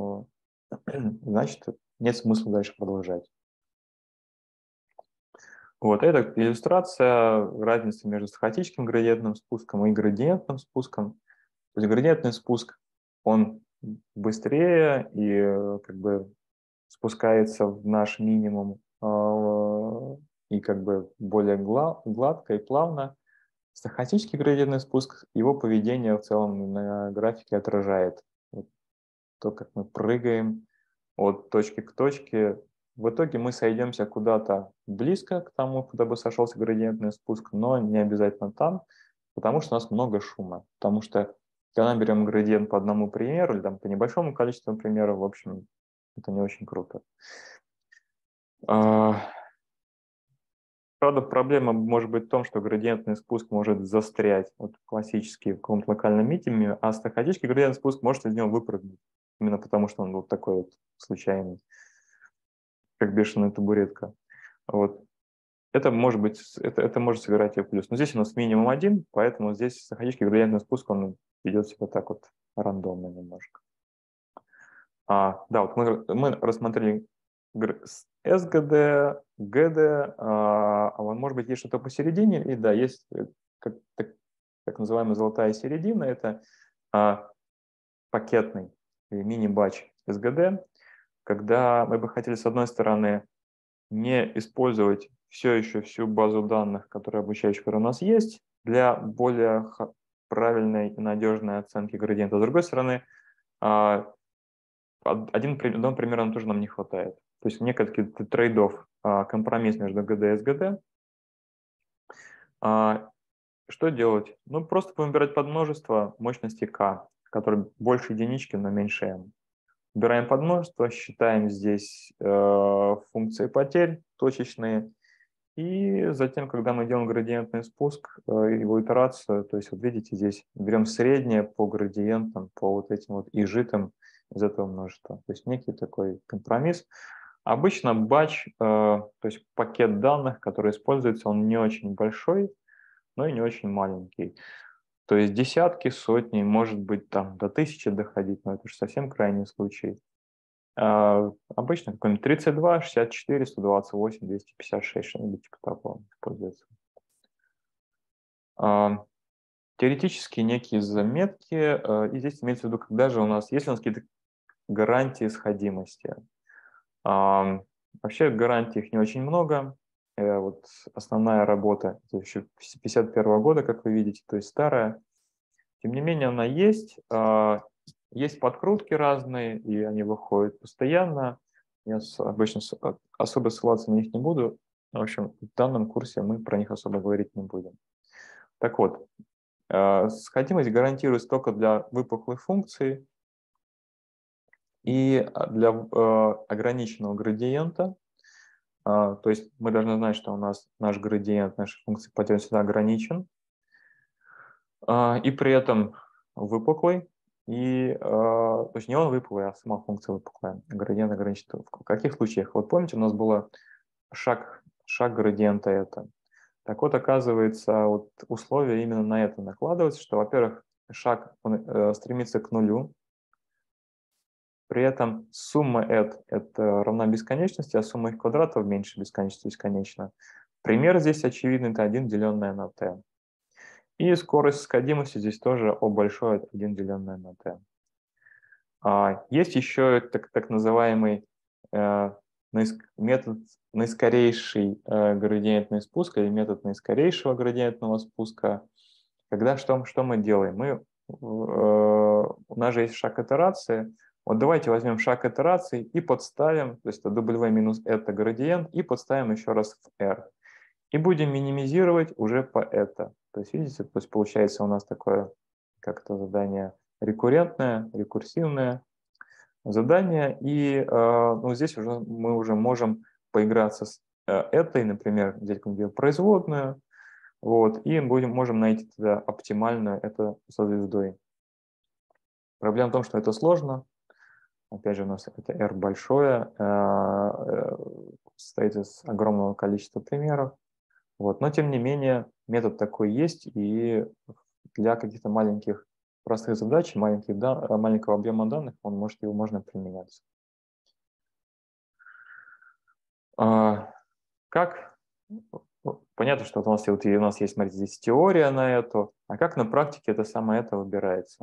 Значит, нет смысла дальше продолжать. Вот это иллюстрация разницы между стохастическим градиентным спуском и градиентным спуском. То есть градиентный спуск, он быстрее и э, как бы спускается в наш минимум э, и как бы более гла- гладко и плавно. Стохастический градиентный спуск, его поведение в целом на графике отражает. Вот то, как мы прыгаем от точки к точке. В итоге мы сойдемся куда-то близко к тому, куда бы сошелся градиентный спуск, но не обязательно там, потому что у нас много шума. Потому что когда мы берем градиент по одному примеру или там, по небольшому количеству примеров, в общем, это не очень круто. А, Правда, проблема может быть в том, что градиентный спуск может застрять, вот классический в каком-то локальном митинге, а стохастический градиентный спуск может из него выпрыгнуть, именно потому что он вот такой вот случайный, как бешеная табуретка. Вот. Это может быть, это, это может сыграть ее плюс. Но здесь у нас минимум один, поэтому здесь стохастический градиентный спуск, он ведет себя так вот рандомно немножко. А, да, вот мы, мы рассмотрели эс гэ дэ, гэ дэ, а, а может быть, есть что-то посередине, и да, есть как, так, так называемая золотая середина, это а, пакетный или мини-батч эс гэ дэ, когда мы бы хотели, с одной стороны, не использовать все еще всю базу данных, которая обучающая, которая у нас есть, для более правильной и надежной оценки градиента. С другой стороны, а, один, одного примера нам тоже нам не хватает. То есть некий трейд-офф, компромисс между гэ дэ и эс гэ дэ. Что делать? Ну, просто выбирать подмножество мощности k, которое больше единички, но меньше m. Выбираем подмножество, считаем здесь э, функции потерь точечные, и затем, когда мы делаем градиентный спуск, э, его итерацию, то есть вот видите, здесь берем среднее по градиентам, по вот этим вот ижитам из этого множества. То есть некий такой компромисс. Обычно батч, э, то есть пакет данных, который используется, он не очень большой, но и не очень маленький. То есть десятки, сотни, может быть, там до тысячи доходить, но это же совсем крайний случай. А, обычно какой-нибудь тридцать два, шестьдесят четыре, сто двадцать восемь, двести пятьдесят шесть, что-нибудь типа такого используется. А, теоретически некие заметки, а, и здесь имеется в виду, когда же у нас, если у нас какие-то гарантии сходимости. А, вообще гарантий их не очень много. Э, вот основная работа это еще пятьдесят первого года, как вы видите, то есть старая. Тем не менее, она есть. А, есть подкрутки разные, и они выходят постоянно. Я обычно особо ссылаться на них не буду. В общем, в данном курсе мы про них особо говорить не будем. Так вот, сходимость гарантируется только для выпуклой функции и для ограниченного градиента. То есть мы должны знать, что у нас наш градиент, наша функция потерян всегда ограничен. И при этом выпуклый. И, э, то есть не он выпуклый, а сама функция выпуклая. Градиент ограничен. В каких случаях? Вот помните, у нас было шаг, шаг градиента это. Так вот, оказывается, вот условия именно на это накладываются, что, во-первых, шаг он, э, стремится к нулю. При этом сумма et это равна бесконечности, а сумма их квадратов меньше бесконечности бесконечно. Пример здесь очевидный, это один деленное на t. И скорость сходимости здесь тоже O большое от один деленное на t. А, есть еще так, так называемый э, метод наискорейший э, градиентный спуск или метод наискорейшего градиентного спуска. Когда что, что мы делаем? Мы, э, у нас же есть шаг итерации. Вот давайте возьмем шаг итерации и подставим, то есть это W минус это градиент, и подставим еще раз в R. И будем минимизировать уже по это. То есть, видите, то есть получается у нас такое, как это задание, рекуррентное, рекурсивное задание. И э, ну, здесь уже мы уже можем поиграться с э, этой, например, взять какую-нибудь производную, вот, и будем, можем найти тогда оптимальную это со звездой. Проблема в том, что это сложно. Опять же, у нас это R большое, э, состоит из огромного количества примеров. Вот. Но, тем не менее, метод такой есть, и для каких-то маленьких простых задач, маленьких, маленького объема данных, он может, его можно применяться. А, как понятно, что вот у нас, вот у нас есть, смотрите, здесь теория на это, а как на практике это самое это выбирается?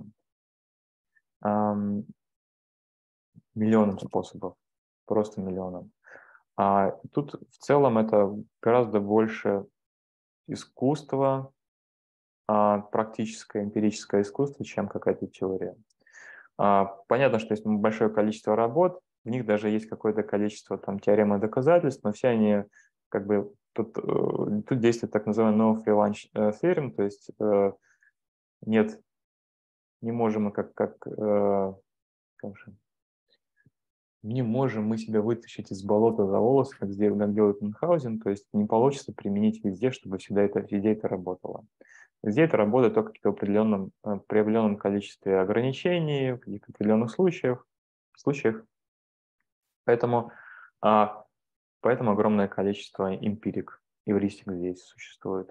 Ам, миллионом способов, просто миллионом. А тут в целом это гораздо больше искусство, а, практическое, эмпирическое искусство, чем какая-то теория. А, понятно, что есть большое количество работ, в них даже есть какое-то количество там теорем и доказательств, но все они как бы тут, э, тут действует так называемый no free lunch э, theorem, то есть э, нет, не можем мы как, как, э, как же, не можем мы себя вытащить из болота за волосы, как сдел- как делает Мюнхгаузен, то есть не получится применить везде, чтобы всегда это, везде это работало. Везде это работает только в определенном, э, при определенном количестве ограничений, в каких-то определенных случаях, случаях. Поэтому, а, поэтому огромное количество эмпирик, эвристик здесь существует.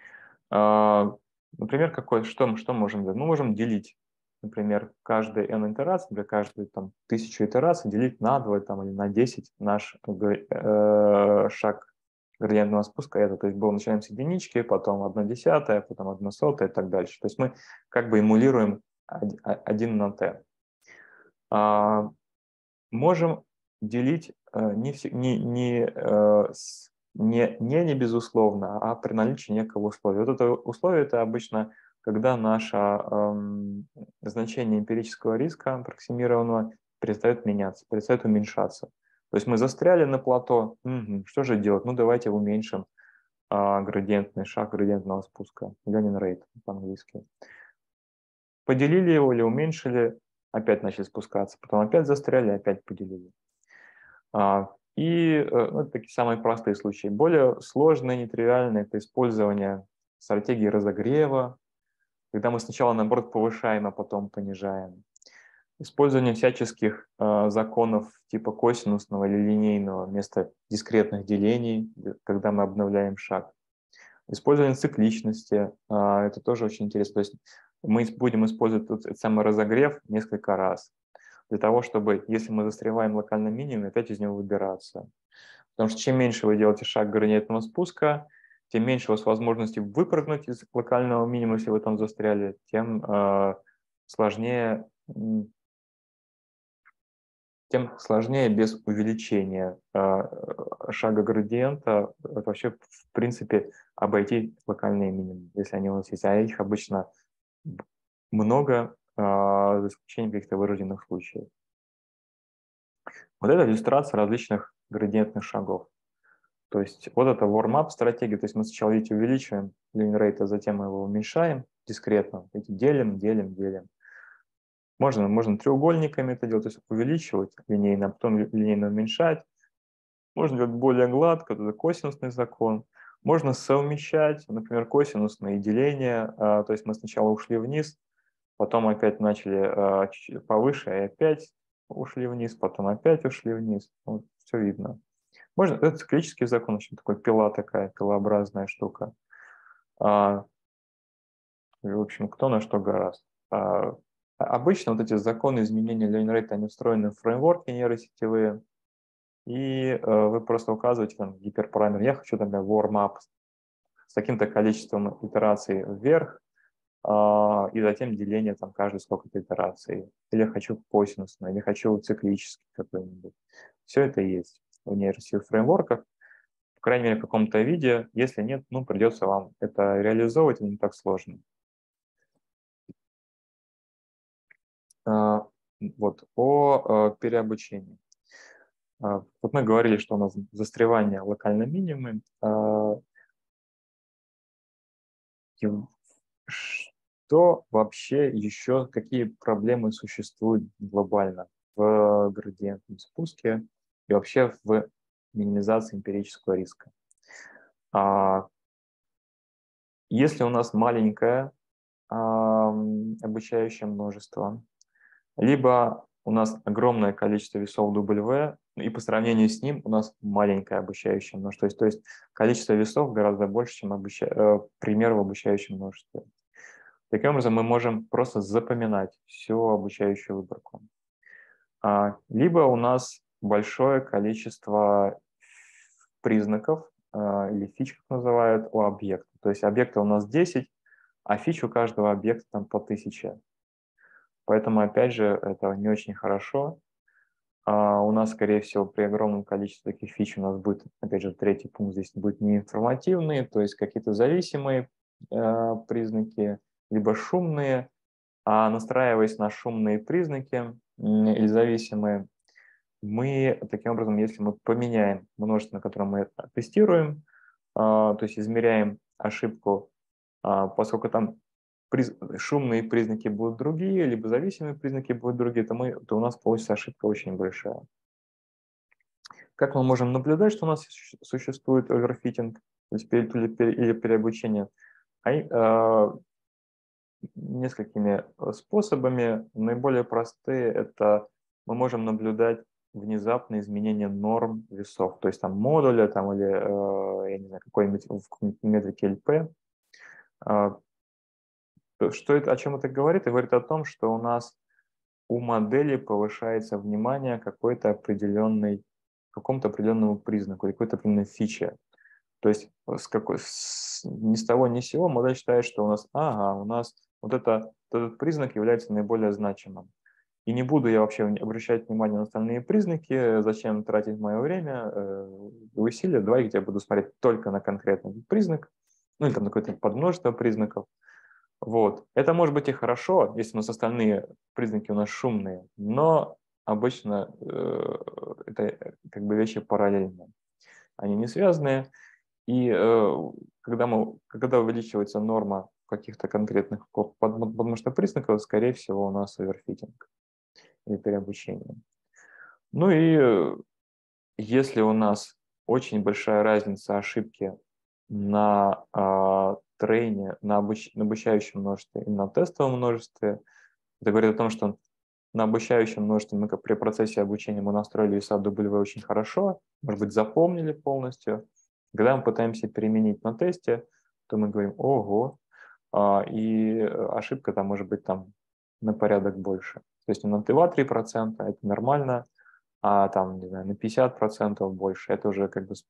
А, например, какой, что, что можем делать? Мы можем делить, например, каждые n итераций, для каждой там, тысячу итераций делить на два там, или на десять наш э, шаг градиентного спуска. Это, то есть был, начинаем с единички, потом одна десятая, потом одна сотая и так дальше. То есть мы как бы эмулируем один на t. А, можем делить э, не, все, не, не, э, с, не, не, не безусловно, а при наличии некого условия. Вот это условие – это обычно, когда наше эм, значение эмпирического риска аппроксимированного перестает меняться, перестает уменьшаться. То есть мы застряли на плато, угу, что же делать? Ну, давайте уменьшим э, градиентный шаг градиентного спуска, Learning rate по-английски. Поделили его или уменьшили, опять начали спускаться, потом опять застряли, опять поделили. А, и ну, это такие самые простые случаи. Более сложные, нетривиальные – это использование стратегии разогрева, когда мы сначала, наоборот, повышаем, а потом понижаем. Использование всяческих э, законов типа косинусного или линейного вместо дискретных делений, когда мы обновляем шаг. Использование цикличности – это тоже очень интересно. То есть мы будем использовать этот самый разогрев несколько раз для того, чтобы, если мы застреваем в локальном минимуме, опять из него выбираться. Потому что чем меньше вы делаете шаг градиентного спуска, тем меньше у вас возможности выпрыгнуть из локального минимума, если вы там застряли, тем э, сложнее, тем сложнее без увеличения э, шага градиента вообще, в принципе, обойти локальные минимумы, если они у вас есть. А их обычно много, э, за исключением каких-то вырожденных случаев. Вот это иллюстрация различных градиентных шагов. То есть вот это warm-up стратегия, то есть мы сначала, видите, увеличиваем learning rate, а затем мы его уменьшаем дискретно, видите, делим, делим, делим. Можно, можно треугольниками это делать, то есть увеличивать линейно, а потом линейно уменьшать. Можно делать более гладко, это косинусный закон. Можно совмещать, например, косинусные деления, то есть мы сначала ушли вниз, потом опять начали чуть-чуть повыше, и опять ушли вниз, потом опять ушли вниз. Вот, все видно. Можно, это циклический закон, очень такой пила такая, пилообразная штука. А, в общем, кто на что гораст. А, обычно вот эти законы изменения learning rate, они встроены в фреймворки нейросетевые, и э, вы просто указываете там гиперпараметр. Я хочу, например, warm-up с таким-то количеством итераций вверх, э, и затем деление там каждой сколько-то итераций. Или я хочу косинусно, или хочу циклический какой-нибудь. Все это есть в нейросетевых фреймворках. По крайней мере, в каком-то виде. Если нет, ну, придется вам это реализовывать, это не так сложно. А, вот, о переобучении. А, вот мы говорили, что у нас застревание локально минимум. А, что вообще еще, какие проблемы существуют глобально в градиентном спуске и вообще в минимизации эмпирического риска? А, если у нас маленькое обучающее множество, либо у нас огромное количество весов W, и по сравнению с ним у нас маленькое обучающее множество. То есть, то есть количество весов гораздо больше, чем обуча... э, пример в обучающем множестве. Таким образом, мы можем просто запоминать всю обучающую выборку. А, либо у нас большое количество признаков, или фич, как называют, у объекта. То есть объекта у нас десять, а фич у каждого объекта там по тысяче. Поэтому, опять же, это не очень хорошо. А у нас, скорее всего, при огромном количестве таких фич у нас будет, опять же, третий пункт здесь будет неинформативные, то есть какие-то зависимые э, признаки, либо шумные. А настраиваясь на шумные признаки или зависимые, мы таким образом, если мы поменяем множество, на котором мы тестируем, то есть измеряем ошибку, поскольку там приз... шумные признаки будут другие, либо зависимые признаки будут другие, то, мы, то у нас получится ошибка очень большая. Как мы можем наблюдать, что у нас существует оверфитинг, то есть пере... или переобучение? А, несколькими способами. Наиболее простые – это мы можем наблюдать внезапные изменения норм весов, то есть там модуля там, или э, я не знаю, какой-нибудь в метрике эл пи. Э, что это, о чем это говорит? Это говорит о том, что у нас у модели повышается внимание какой-то определенной, какому-то определенному признаку, какой-то определенной фиче. То есть с какой, с, ни с того ни с сего модель считает, что у нас, ага, у нас вот это, этот признак является наиболее значимым. И не буду я вообще обращать внимание на остальные признаки, зачем тратить мое время, э, усилия, давай я буду смотреть только на конкретный признак, ну или там на какое-то подмножество признаков. Вот. Это может быть и хорошо, если у нас остальные признаки у нас шумные, но обычно э, это как бы вещи параллельные. Они не связанные. И э, когда, мы, когда увеличивается норма каких-то конкретных подмножественных признаков, скорее всего, у нас оверфитинг или переобучение. Ну и э, если у нас очень большая разница ошибки на э, трейне, на, обуч, на обучающем множестве и на тестовом множестве, это говорит о том, что на обучающем множестве мы как при процессе обучения мы настроили веса дабл ю очень хорошо, может быть, запомнили полностью. Когда мы пытаемся применить на тесте, то мы говорим «Ого!», и ошибка там может быть там на порядок больше. То есть на два-три процента это нормально, а там, не знаю, на пятьдесят процентов больше это уже как бы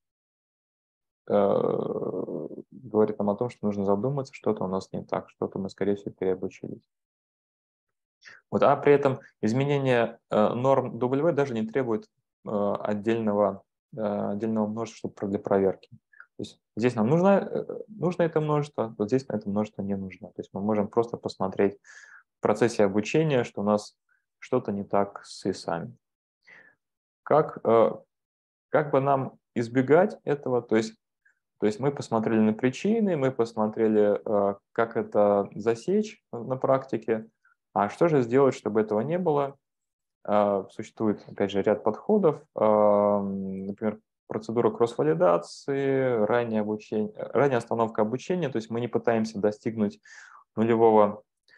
э, говорит нам о том, что нужно задуматься, что-то у нас не так, что-то мы, скорее всего, переобучились. Вот, а при этом изменение э, норм дабл ю даже не требует э, отдельного, э, отдельного множества для проверки. То есть здесь нам нужно, э, нужно это множество, вот здесь на это множество не нужно. То есть мы можем просто посмотреть в процессе обучения, что у нас что-то не так с весами. Как, э, как бы нам избегать этого? То есть, то есть мы посмотрели на причины, мы посмотрели, э, как это засечь на практике. А что же сделать, чтобы этого не было? Существует, опять же, ряд подходов, например, процедура кросс-валидации, раннее обучение, ранняя остановка обучения, то есть мы не пытаемся достигнуть нулевого,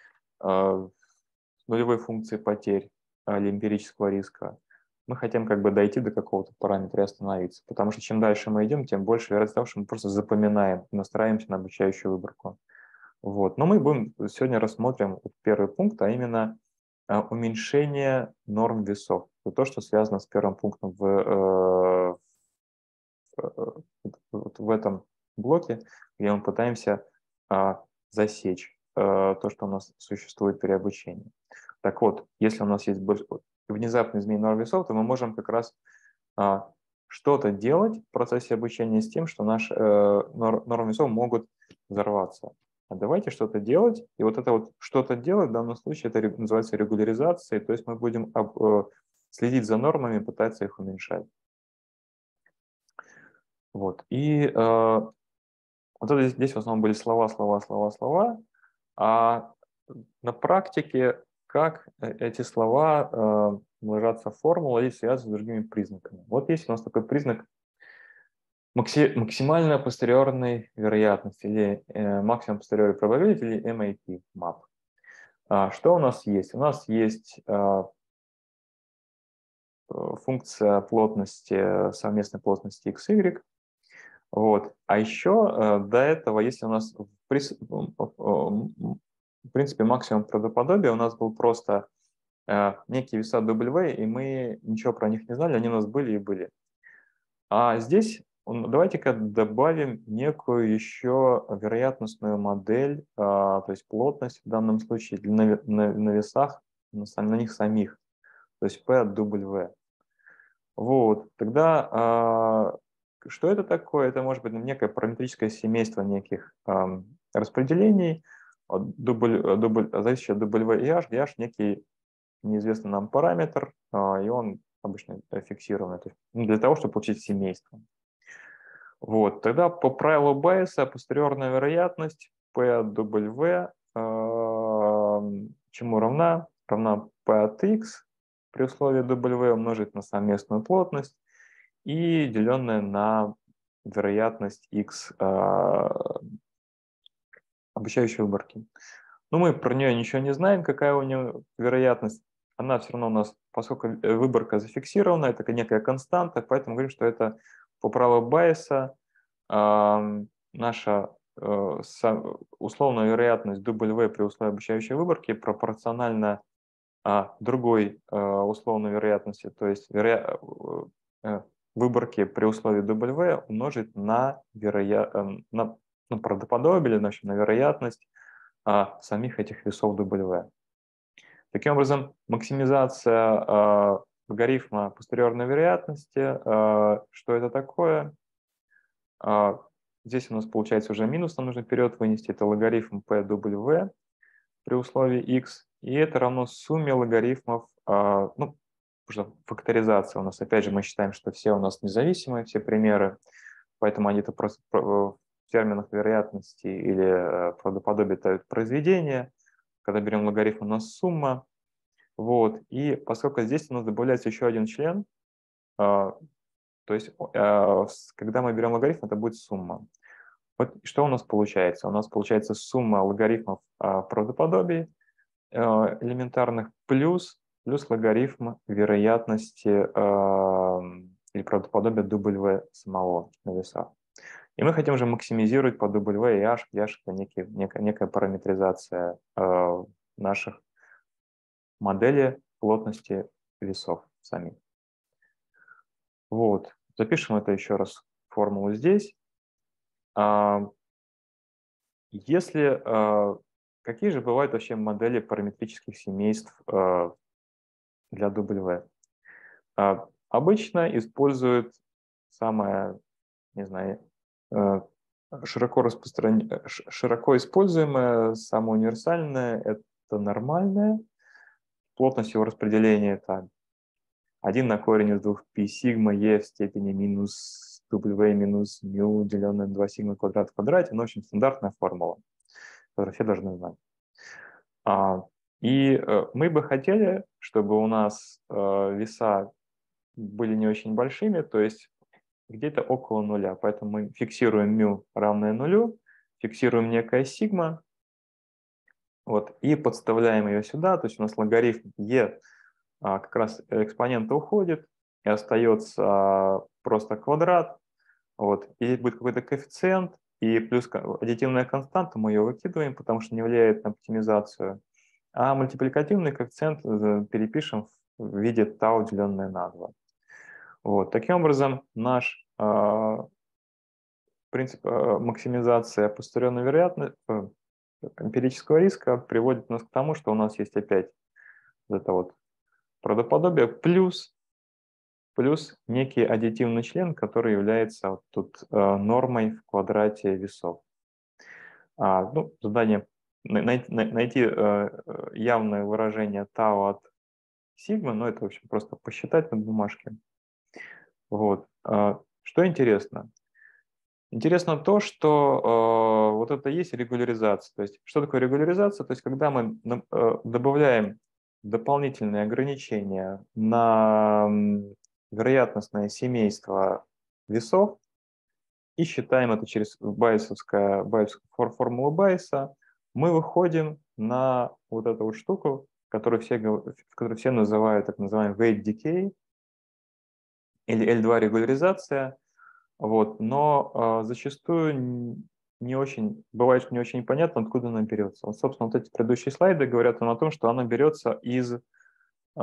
нулевой функции потерь или эмпирического риска. Мы хотим как бы дойти до какого-то параметра и остановиться, потому что чем дальше мы идем, тем больше вероятность того, что мы просто запоминаем, настраиваемся на обучающую выборку. Вот. Но мы будем сегодня рассмотрим первый пункт, а именно уменьшение норм весов. Это то, что связано с первым пунктом в, в, в этом блоке, где мы пытаемся засечь то, что у нас существует при обучении. Так вот, если у нас есть внезапное изменение норм весов, то мы можем как раз что-то делать в процессе обучения с тем, что наши нормы весов могут взорваться. А давайте что-то делать. И вот это вот что-то делать в данном случае это называется регуляризацией, то есть мы будем об, следить за нормами, пытаться их уменьшать. Вот. И э, вот это здесь в основном были слова, слова, слова, слова. А на практике как эти слова э, ложатся в формулу и связаны с другими признаками. Вот есть у нас такой признак максимальная постериорной вероятность или э, максимум постериорной probability или эм эй пи, мап. А, что у нас есть? У нас есть а, функция плотности, совместной плотности икс игрек. Вот. А еще а, до этого, если у нас в, в принципе максимум правдоподобия, у нас был просто а, некие веса дабл ю, и мы ничего про них не знали, они у нас были и были. А здесь давайте-ка добавим некую еще вероятностную модель, а, то есть плотность в данном случае для, на, на, на весах, на, сам- на них самих, то есть P от W. Вот, тогда а, что это такое? Это может быть некое параметрическое семейство неких ам, распределений, от W, W, зависящее от W и H, где H некий неизвестный нам параметр, а, и он обычно фиксированный, то есть, ну, для того, чтобы получить семейство. Вот, тогда по правилу Байеса постериорная вероятность P от W э, чему равна? Равна P от X при условии W умножить на совместную плотность и деленное на вероятность X э, обучающей выборки. Но мы про нее ничего не знаем, какая у нее вероятность. Она все равно у нас, поскольку выборка зафиксирована, это некая константа, поэтому говорим, что это по правилу Байеса наша э, условная вероятность W при условии обучающей выборки пропорциональна а, другой э, условной вероятности, то есть веро... э, выборки при условии W умножить на, вероя... на... ну, правдоподобие, значит, на вероятность а, самих этих весов W. Таким образом, максимизация э, логарифма постериорной вероятности, э, что это такое? Э, здесь у нас получается уже минус, нам нужно вперед вынести, это логарифм P W при условии X, и это равно сумме логарифмов, э, ну, потому что факторизация у нас, опять же, мы считаем, что все у нас независимые, все примеры, поэтому они-то просто в терминах вероятности или правдоподобия дают произведение. Когда берем логарифм, у нас сумма. Вот. И поскольку здесь у нас добавляется еще один член, то есть когда мы берем логарифм, это будет сумма. Вот что у нас получается? У нас получается сумма логарифмов правдоподобий элементарных плюс, плюс логарифм вероятности или правдоподобия W самого на весах. И мы хотим же максимизировать по W и H, где H это некий, некая, некая параметризация э, наших моделей плотности весов самих. Вот. Запишем это еще раз, формулу здесь. А, если, а, какие же бывают вообще модели параметрических семейств а, для W? А, обычно используют самое, не знаю, широко, распростран... широко используемое, самое универсальное – это нормальное. Плотность его распределения – это один на корень из двух π сигма e в степени минус w минус μ, деленное на два сигма квадрат в квадрате. Ну, в общем, стандартная формула, которую все должны знать. А, и мы бы хотели, чтобы у нас веса были не очень большими, то есть где-то около нуля. Поэтому мы фиксируем μ равное нулю, фиксируем некое сигма, вот, и подставляем ее сюда. То есть у нас логарифм e как раз экспонента уходит, и остается просто квадрат. Вот, и здесь будет какой-то коэффициент, и плюс аддитивная константа, мы ее выкидываем, потому что не влияет на оптимизацию. А мультипликативный коэффициент перепишем в виде тау, деленное на два. Вот. Таким образом, наш э, принцип э, максимизации постерионной вероятности, э, эмпирического риска приводит нас к тому, что у нас есть опять вот это вот правдоподобие плюс, плюс некий аддитивный член, который является вот тут э, нормой в квадрате весов. А, ну, задание найти, найти э, явное выражение тау от сигмы, но это, в общем, просто посчитать на бумажке. Вот. Что интересно? Интересно то, что э, вот это есть регуляризация. То есть, что такое регуляризация? То есть, когда мы э, добавляем дополнительные ограничения на вероятностное семейство весов и считаем это через байесовскую, байесовскую формулу Байеса, мы выходим на вот эту вот штуку, которую все, которую все называют так называемый weight decay или эль два регуляризация. Вот, но э, зачастую не очень, бывает не очень понятно, откуда она берется. Вот, собственно, вот эти предыдущие слайды говорят нам о том, что она берется из, э,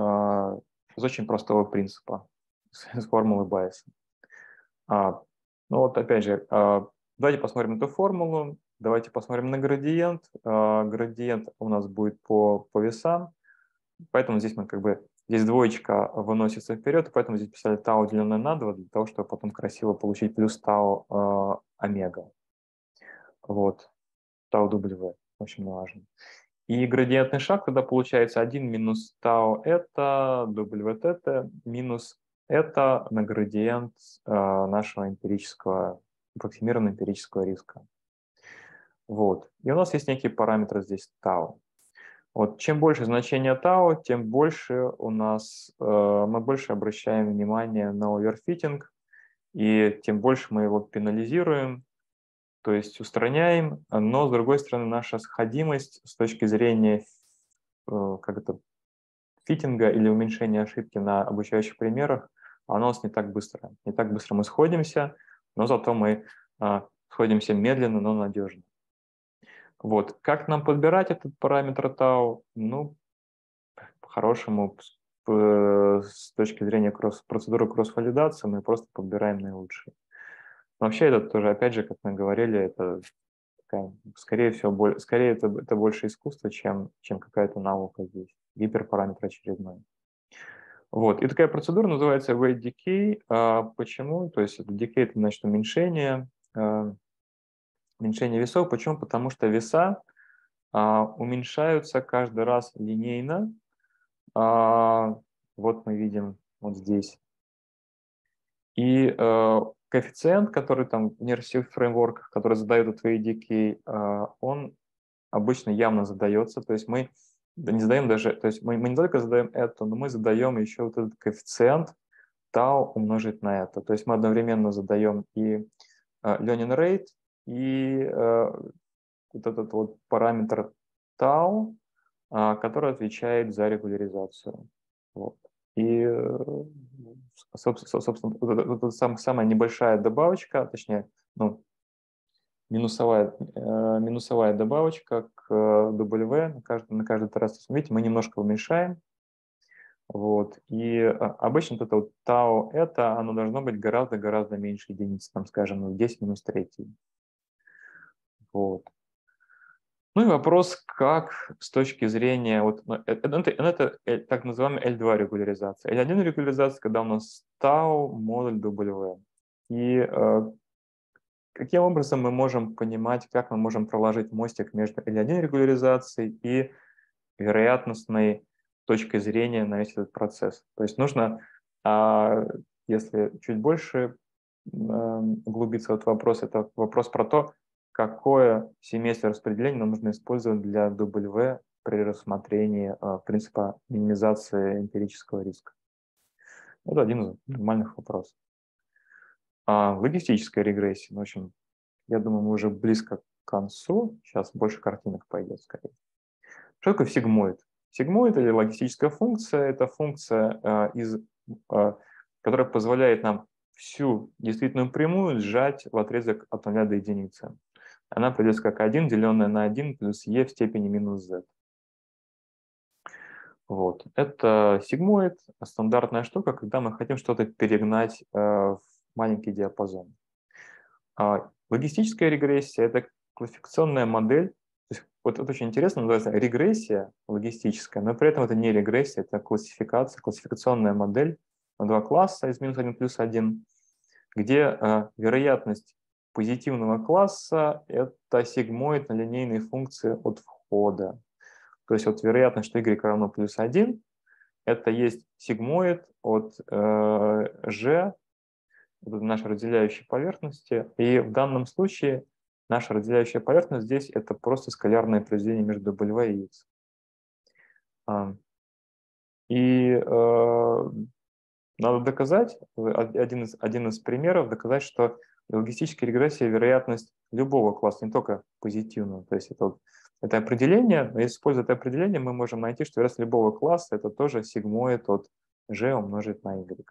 из очень простого принципа, из формулы Байеса. А, Ну вот опять же, э, давайте посмотрим эту формулу, давайте посмотрим на градиент. Э, градиент у нас будет по, по весам, поэтому здесь мы как бы, здесь двоечка выносится вперед, поэтому здесь писали тау, деленное на два, для того, чтобы потом красиво получить плюс тау э, омега. Вот, тау W, очень важно. И градиентный шаг тогда получается один минус тау это, W это, минус это на градиент э, нашего эмпирического, аппроксимированного эмпирического риска. Вот. И у нас есть некий параметр здесь тау. Вот. Чем больше значение тау, тем больше у нас, э, мы больше обращаем внимание на оверфитинг, и тем больше мы его пенализируем, то есть устраняем, но, с другой стороны, наша сходимость с точки зрения э, как это, фитинга или уменьшения ошибки на обучающих примерах, оно у нас не так быстро. Не так быстро мы сходимся, но зато мы э, сходимся медленно, но надежно. Вот. Как нам подбирать этот параметр тау? Ну, по-хорошему, с точки зрения кросс, процедуры кросс-валидации мы просто подбираем наилучший. Вообще это тоже, опять же, как мы говорили, это такая, скорее всего, скорее это, это больше искусство, чем, чем какая-то наука здесь. Гиперпараметр очередной. Вот. И такая процедура называется weight decay. А почему? То есть это decay, это значит уменьшение, а, уменьшение весов. Почему? Потому что веса а, уменьшаются каждый раз линейно. А, вот мы видим вот здесь. И э, коэффициент, который там в нейросетевых фреймворках, который задает этот weight decay, э, он обычно явно задается. То есть мы не задаем даже, то есть мы, мы не только задаем это, но мы задаем еще вот этот коэффициент тау умножить на это. То есть мы одновременно задаем и э, learning rate, и э, вот этот вот параметр тау, э, который отвечает за регуляризацию. Вот. И, собственно, собственно вот это, вот это самая небольшая добавочка, точнее, ну, минусовая, э, минусовая добавочка к W на каждый, на каждый раз. Видите, мы немножко уменьшаем. Вот. И обычно вот это вот тау, это, оно должно быть гораздо-гораздо меньше единицы, там, скажем, ну, десять минус третий. Вот. Ну и вопрос, как с точки зрения, вот, это, это, это, это так называемая эль два регуляризация. эль один регуляризация, когда у нас тау модуль W. И э, каким образом мы можем понимать, как мы можем проложить мостик между эль один регуляризацией и вероятностной точкой зрения на весь этот процесс. То есть нужно, если чуть больше углубиться в этот вопрос, это вопрос про то, какое семейство распределения нам нужно использовать для W при рассмотрении принципа минимизации эмпирического риска. Это один из нормальных вопросов. А логистическая регрессия, в общем, я думаю, мы уже близко к концу. Сейчас больше картинок пойдет скорее. Что такое сигмоид? Сигмоид или логистическая функция – это функция, э, из, э, которая позволяет нам всю действительную прямую сжать в отрезок от нуля до единицы. Она придется как один, деленное на один плюс e в степени минус z. Вот. Это сигмоид, стандартная штука, когда мы хотим что-то перегнать э, в маленький диапазон. А логистическая регрессия – это классификационная модель. То есть, вот это очень интересно, называется регрессия логистическая, но при этом это не регрессия, это классификация, классификационная модель на два класса из минус один плюс один, где э, вероятность позитивного класса – это сигмоид на линейной функции от входа. То есть вот вероятность, что y равно плюс один, это есть сигмоид от э, g, нашей разделяющей поверхности. И в данном случае наша разделяющая поверхность здесь это просто скалярное произведение между W и X. И э, надо доказать, один из, один из примеров, доказать, что логистическая регрессия вероятность любого класса, не только позитивного. То есть это, вот, это определение, но если использовать это определение, мы можем найти, что вероятность любого класса это тоже сигмоид от G умножить на Y.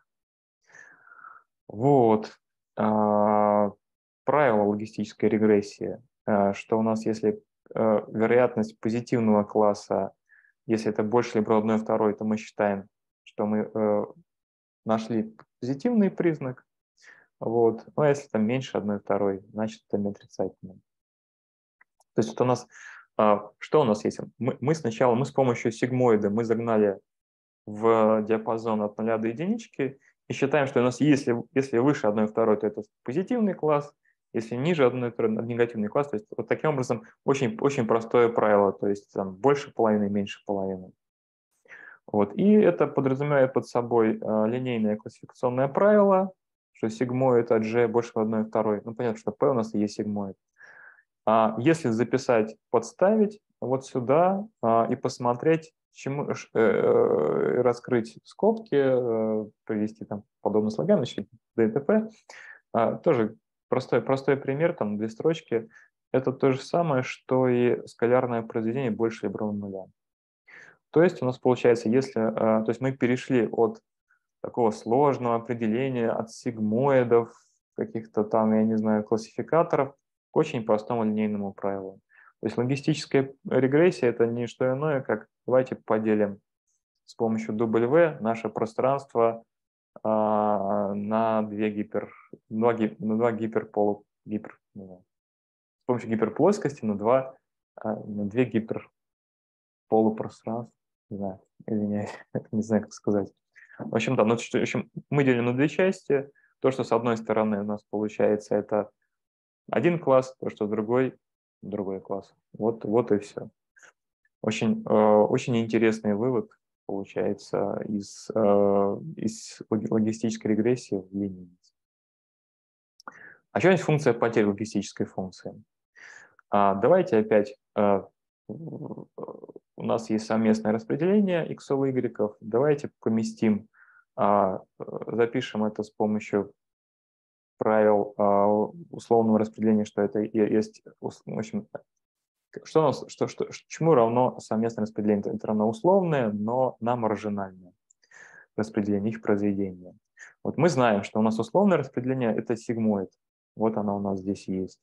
Вот. Правило логистической регрессии, что у нас, если вероятность позитивного класса, если это больше либо равно второй, то мы считаем, что мы нашли позитивный признак. Вот. Ну, а если там меньше одной второй, значит, это не отрицательное. То есть вот у нас, а, что у нас есть? Мы, мы сначала, мы с помощью сигмоида мы загнали в диапазон от нуля до единички и считаем, что у нас если, если выше одной второй, то это позитивный класс, если ниже одной второй, негативный класс. То есть вот таким образом очень, очень простое правило, то есть там больше половины, меньше половины. Вот. И это подразумевает под собой э, линейное классификационное правило, что сигмоид от G больше одной второй. Ну, понятно, что P у нас и есть сигмоид. А если записать, подставить вот сюда а, и посмотреть, чему, э, э, раскрыть скобки, э, привести там подобные слоган, значит, д т п, а, тоже простой, простой пример, там две строчки. Это то же самое, что и скалярное произведение больше либо равно нуля. То есть у нас получается, если, а, то есть мы перешли от такого сложного определения, от сигмоидов, каких-то там, я не знаю, классификаторов, к очень простому линейному правилу. То есть логистическая регрессия – это не что иное, как давайте поделим с помощью W наше пространство а, на две гипер, два, гип, на два гиперполу, гипер, не знаю, с помощью гиперплоскости на два, а, на две гиперполупространства, не знаю, извиняюсь, не знаю, как сказать. В общем, да, ну, в общем, мы делим на две части. То, что с одной стороны у нас получается, это один класс, то, что с другой – другой класс. Вот, вот и все. Очень, э, очень интересный вывод получается из, э, из логистической регрессии в линейность. А что есть функция потерь логистической функции? А, давайте опять, э, у нас есть совместное распределение x и y. Давайте поместим, а, запишем это с помощью правил а, условного распределения, что это есть, в общем, что у нас, что, что, чему равно совместное распределение? Это равно условное, но на маржинальное распределение, их произведения. Вот мы знаем, что у нас условное распределение – это сигмоид. Вот оно у нас здесь есть.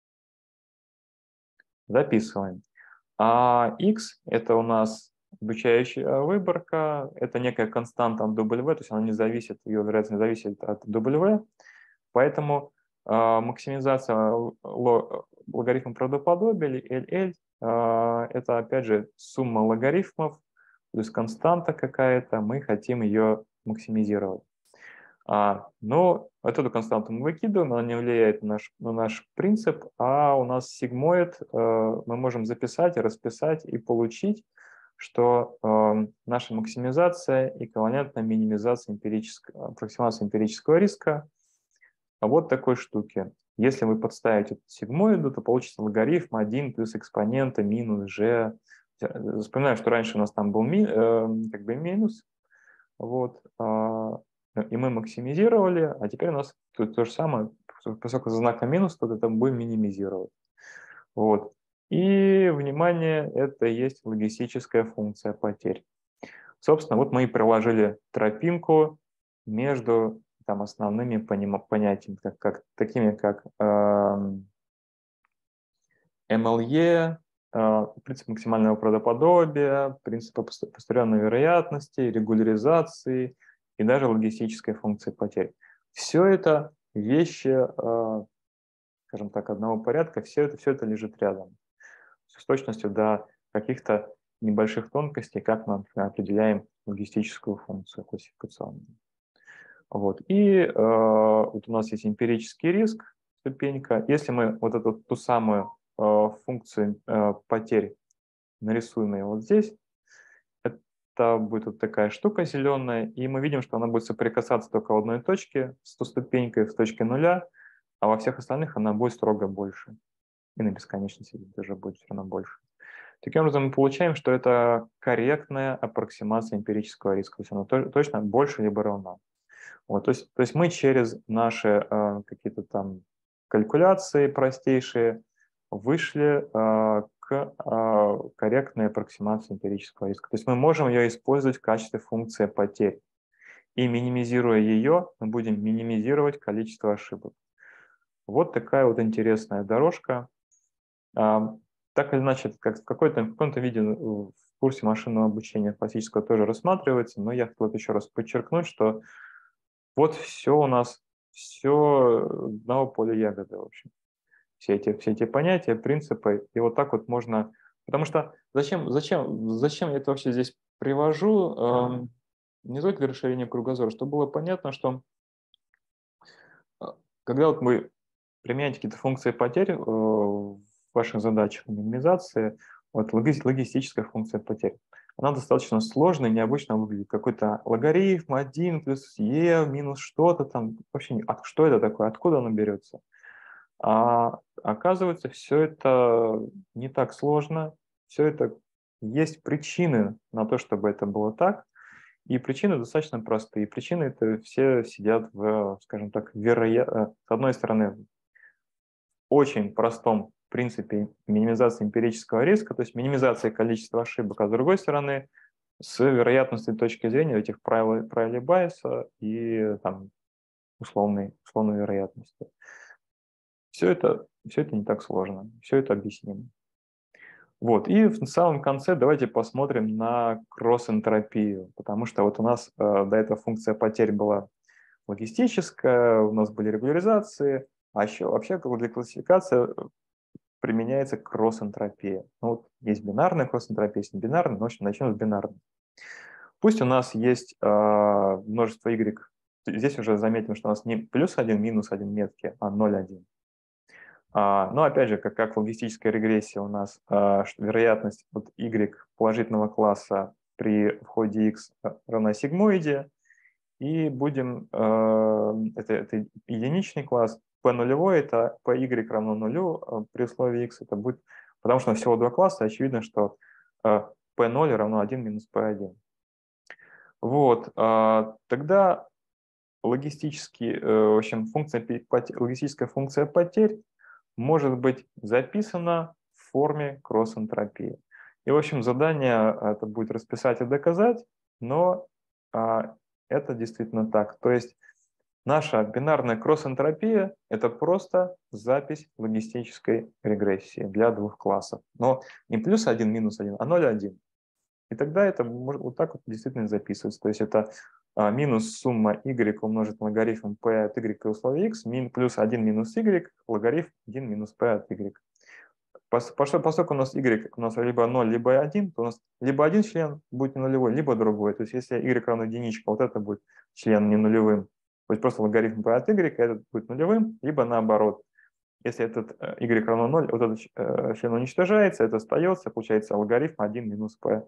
Записываем. А x – это у нас обучающая выборка, это некая константа от W, то есть она не зависит, ее вероятность не зависит от W, поэтому э, максимизация логарифма правдоподобия, или эл эл, э, это опять же сумма логарифмов плюс константа какая-то, мы хотим ее максимизировать. А, но вот эту константу мы выкидываем, она не влияет на наш, на наш принцип, а у нас сигмоид э, мы можем записать, расписать и получить, что э, наша максимизация эквивалентна минимизации эмпирического, аппроксимации эмпирического риска а вот такой штуки. Если вы подставите эту сигмоиду, то получится логарифм один плюс экспонента минус g. Вспоминаю, что раньше у нас там был ми, э, как бы минус, вот, э, и мы максимизировали, а теперь у нас то, то же самое, поскольку за знаком минус, то это будем минимизировать. Вот. И, внимание, это есть логистическая функция потерь. Собственно, вот мы и приложили тропинку между там, основными понятиями, как, как, такими как э, эм эл и, э, принцип максимального правдоподобия, принцип построенной вероятности, регуляризации и даже логистической функции потерь. Все это вещи, э, скажем так, одного порядка, все это, все это лежит рядом. С точностью до каких-то небольших тонкостей, как мы определяем логистическую функцию классификационную. Вот. И э, вот у нас есть эмпирический риск, ступенька. Если мы вот эту ту самую э, функцию э, потерь нарисуем ее вот здесь, это будет вот такая штука зеленая, и мы видим, что она будет соприкасаться только в одной точке с той ступенькой, в точке нуля, а во всех остальных она будет строго больше. И на бесконечности даже будет все равно больше. Таким образом, мы получаем, что это корректная аппроксимация эмпирического риска. То есть она то, точно больше либо равна. Вот, то, есть, то есть мы через наши э, какие-то там калькуляции простейшие вышли э, к э, корректной аппроксимации эмпирического риска. То есть мы можем ее использовать в качестве функции потерь. И минимизируя ее, мы будем минимизировать количество ошибок. Вот такая вот интересная дорожка. Так или иначе, как в, какой-то, в каком-то виде в курсе машинного обучения классического тоже рассматривается, но я хотел еще раз подчеркнуть, что вот все у нас, все одного поля ягоды, в общем. Все эти, все эти понятия, принципы, и вот так вот можно... Потому что зачем, зачем, зачем я это вообще здесь привожу? Эм, не только для расширения кругозора, чтобы было понятно, что э, когда вот вы применяете какие-то функции потерь э, в ваших задачах минимизации, вот логи- логистическая функция потерь, она достаточно сложная, необычно выглядит. Какой-то логарифм один плюс e минус что-то там. Вообще, не- а что это такое? Откуда оно берется? А оказывается, все это не так сложно, все это есть причины на то, чтобы это было так, и причины достаточно простые. Причины это все сидят в, скажем так, вероя... э, с одной стороны, в очень простом принципе минимизации эмпирического риска, то есть минимизации количества ошибок, а с другой стороны, с вероятностной точки зрения этих правил, правил Байеса и там, условной, условной вероятности. Все это, все это не так сложно, все это объяснимо. Вот, и в самом конце давайте посмотрим на кросс-энтропию, потому что вот у нас э, до этого функция потерь была логистическая, у нас были регуляризации, а еще вообще для классификации применяется кросс-энтропия. Ну, вот есть бинарная кросс-энтропия, есть небинарная, но, в общем, начнем с бинарной. Пусть у нас есть э, множество y, здесь уже заметим, что у нас не плюс один, минус один метки, а ноль, один. А, но опять же, как, как логистическая регрессия у нас, а, что вероятность вот y положительного класса при входе x равна сигмоиде, и будем, а, это, это единичный класс, p нулевой, это py равно нулю а, при условии x, это будет, потому что всего два класса, очевидно, что а, p ноль равно один минус p один. Вот, а, тогда логистический, э, в общем, функция, логистическая функция потерь может быть записана в форме кросс-энтропии. И, в общем, задание это будет расписать и доказать, но а, это действительно так. То есть наша бинарная кросс-энтропия – это просто запись логистической регрессии для двух классов. Но не плюс один, минус один, а ноль, один. И тогда это может вот так вот действительно записывается. То есть это а, минус сумма y умножить на логарифм p от y при условии x, мин, плюс один минус y, логарифм один минус p от y. Поскольку у нас y у нас либо ноль, либо один, то у нас либо один член будет не нулевой, либо другой. То есть если y равно единичка, вот это будет член не нулевым. То есть просто логарифм p от y, этот будет нулевым, либо наоборот. Если этот y равно ноль, вот этот член уничтожается, это остается, получается логарифм один минус p.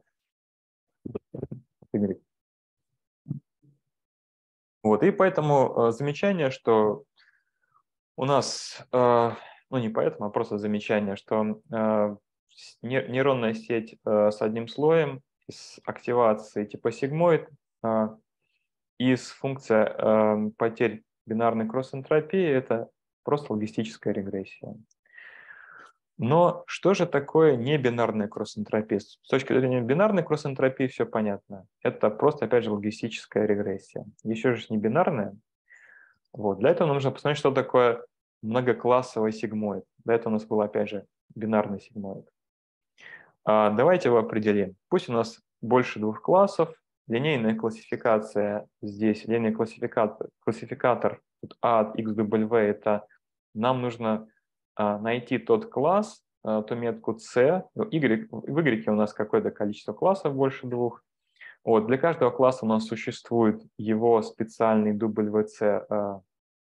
Вот, и поэтому э, замечание, что у нас, э, ну не поэтому, а просто замечание, что э, нейронная сеть э, с одним слоем, с активацией типа сигмоид, э, и с функцией э, потерь бинарной кросс-энтропии, это просто логистическая регрессия. Но что же такое небинарная кросс-энтропия? С точки зрения бинарной кросс-энтропии все понятно. Это просто, опять же, логистическая регрессия. Еще же не бинарная. Вот. Для этого нужно посмотреть, что такое многоклассовый сигмоид. До этого у нас был, опять же, бинарный сигмоид. А давайте его определим. Пусть у нас больше двух классов. Линейная классификация здесь, линейный классификатор, классификатор А от икс дабл ю это нам нужно а, найти тот класс, а, ту метку C. Y, в Y у нас какое-то количество классов больше двух. Вот, для каждого класса у нас существует его специальный дабл ю си а,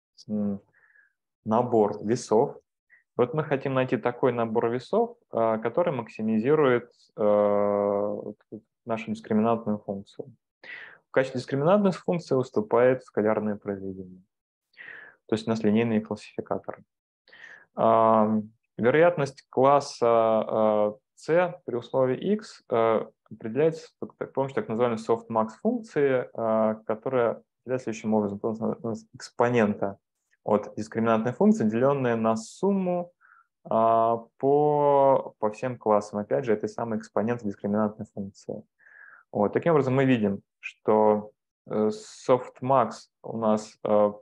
набор весов. Вот мы хотим найти такой набор весов, а, который максимизирует а, нашу дискриминантную функцию. В качестве дискриминантной функции выступает скалярное произведение. То есть у нас линейные классификаторы. Вероятность класса C при условии x определяется с помощью так называемой softmax функции, которая определяется следующим образом. У нас экспонента от дискриминантной функции, деленная на сумму по, по всем классам. Опять же, это самый экспонент дискриминантной функции. Вот. Таким образом, мы видим, что softmax у нас, он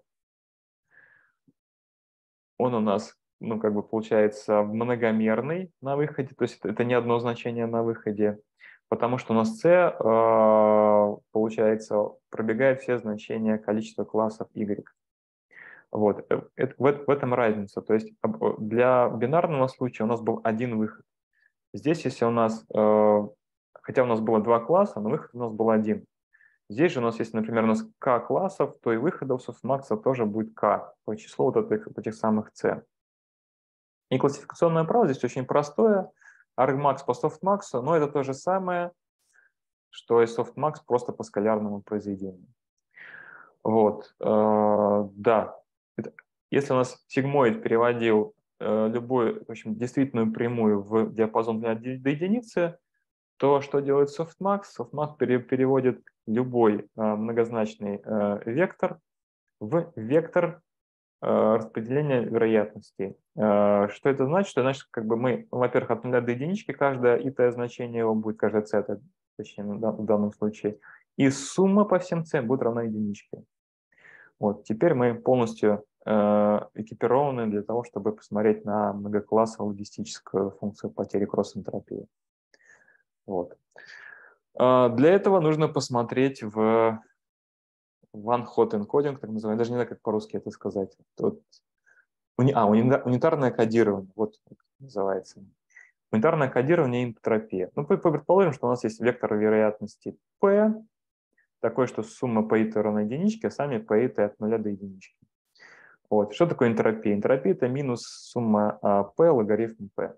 у нас, ну, как бы получается многомерный на выходе, то есть это не одно значение на выходе, потому что у нас C, получается, пробегает все значения количества классов Y. Вот. Это, в, в этом разница. То есть для бинарного случая у нас был один выход. Здесь, если у нас, э, хотя у нас было два класса, но выход у нас был один. Здесь же у нас, если, например, у нас k классов, то и выходов софтмакса тоже будет k по числу вот этих, этих самых c. И классификационное право здесь очень простое. Argmax по софтмаксу, но это то же самое, что и софтмакс просто по скалярному произведению. Вот, э, да. Это, если у нас сигмоид переводил э, любую, в общем, действительную прямую в диапазон до единицы, то что делает софтмакс? Софтмакс пере, переводит любой э, многозначный э, вектор в вектор э, распределения вероятностей. Э, что это значит? Что значит, как бы мы, во-первых, от нуля до единички, каждое ит значение его будет, каждое c, точнее, в данном случае, и сумма по всем c будет равна единичке. Вот, теперь мы полностью э, экипированы для того, чтобы посмотреть на многоклассовую логистическую функцию потери кросс-энтропии. Вот. Э, для этого нужно посмотреть в one-hot encoding, так называемый, даже не знаю, как по-русски это сказать. Тут, уни, а, унитарное кодирование, вот это называется. Унитарное кодирование и энтропия. Ну, предположим, что у нас есть вектор вероятности p, такой, что сумма p равна единичке, а сами p от нуля до единички. Вот. Что такое энтропия? Энтропия – это минус сумма p логарифм p.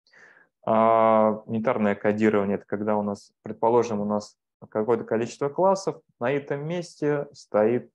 А унитарное кодирование – это когда у нас, предположим, у нас какое-то количество классов, на этом месте стоит,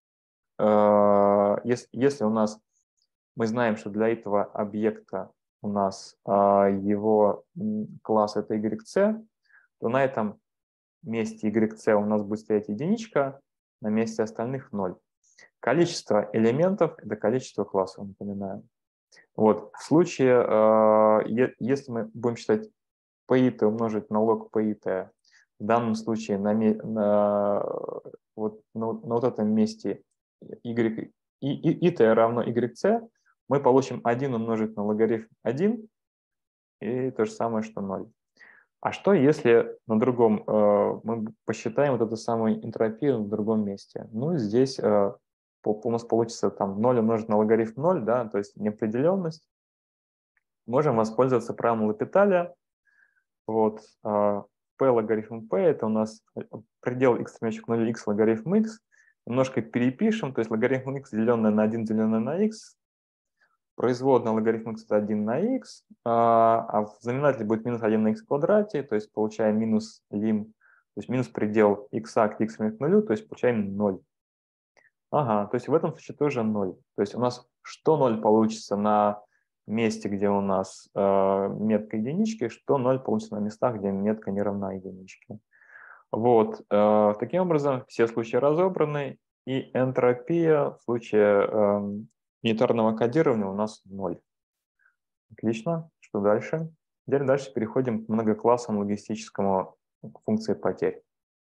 э, если, если у нас, мы знаем, что для этого объекта у нас э, его класс – это yc, то на этом месте yc у нас будет стоять единичка, на месте остальных ноль. Количество элементов – это количество классов, напоминаю. Вот. В случае, э, если мы будем считать пи умножить на лог пи, в данном случае на, на, вот, на, на вот этом месте y, и, и, it равно yc, мы получим один умножить на логарифм один, и то же самое, что ноль. А что, если на другом, э, мы посчитаем вот эту самую энтропию в другом месте? Ну, здесь э, у нас получится там ноль умножить на логарифм ноль, да, то есть неопределенность. Можем воспользоваться правилом Лапиталя. Вот, э, p логарифм p – это у нас предел x стремящий к нулю, x логарифм x. Немножко перепишем, то есть логарифм x, деленное на один, деленное на x. Производная логарифм x – это один на x, а в знаменателе будет минус один на x в квадрате, то есть получаем минус лим, то есть минус предел x к x к нулю, то есть получаем ноль. Ага, то есть в этом случае тоже ноль. То есть у нас что ноль получится на месте, где у нас э, метка единички, что ноль получится на местах, где метка не равна единичке. Вот, э, таким образом все случаи разобраны, и энтропия в случае э, унитарного кодирования у нас ноль. Отлично. Что дальше? Теперь дальше переходим к многоклассному логистическому функции потерь.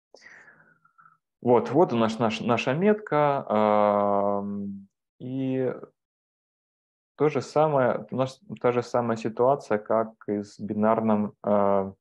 Вот, вот у нас наш, наша метка. Э, и то же самое, у нас та же самая ситуация, как и с бинарным, э,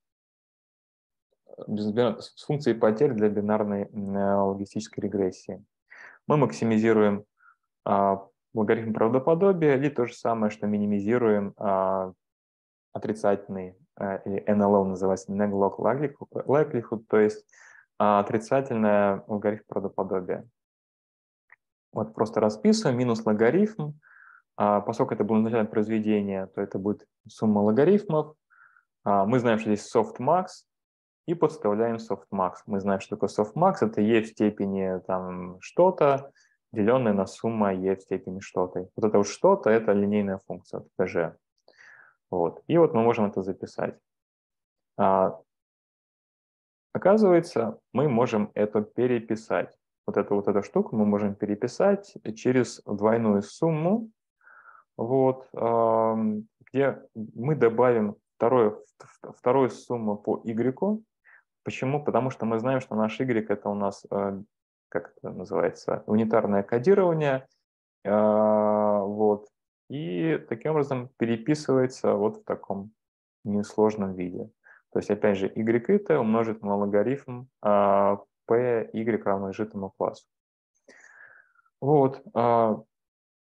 с функцией потерь для бинарной э, логистической регрессии. Мы максимизируем э, логарифм правдоподобия, или то же самое, что минимизируем э, отрицательный, э, или эн эл эл называется neglog likelihood, то есть э, отрицательное логарифм правдоподобия. Вот просто расписываем минус логарифм. А поскольку это было изначально произведение, то это будет сумма логарифмов. А мы знаем, что здесь softmax, и подставляем softmax. Мы знаем, что такое softmax. Это e в степени там что-то, деленное на сумма e в степени что-то. Вот это вот что-то – это линейная функция, это g. Вот. И вот мы можем это записать. А, оказывается, мы можем это переписать. Вот эту вот эту штуку мы можем переписать через двойную сумму, вот, где мы добавим вторую, вторую сумму по y. Почему? Потому что мы знаем, что наш y – это у нас, как это называется, унитарное кодирование. Вот, и таким образом переписывается вот в таком несложном виде. То есть, опять же, y умножить на логарифм p y равно изжитому классу. Вот.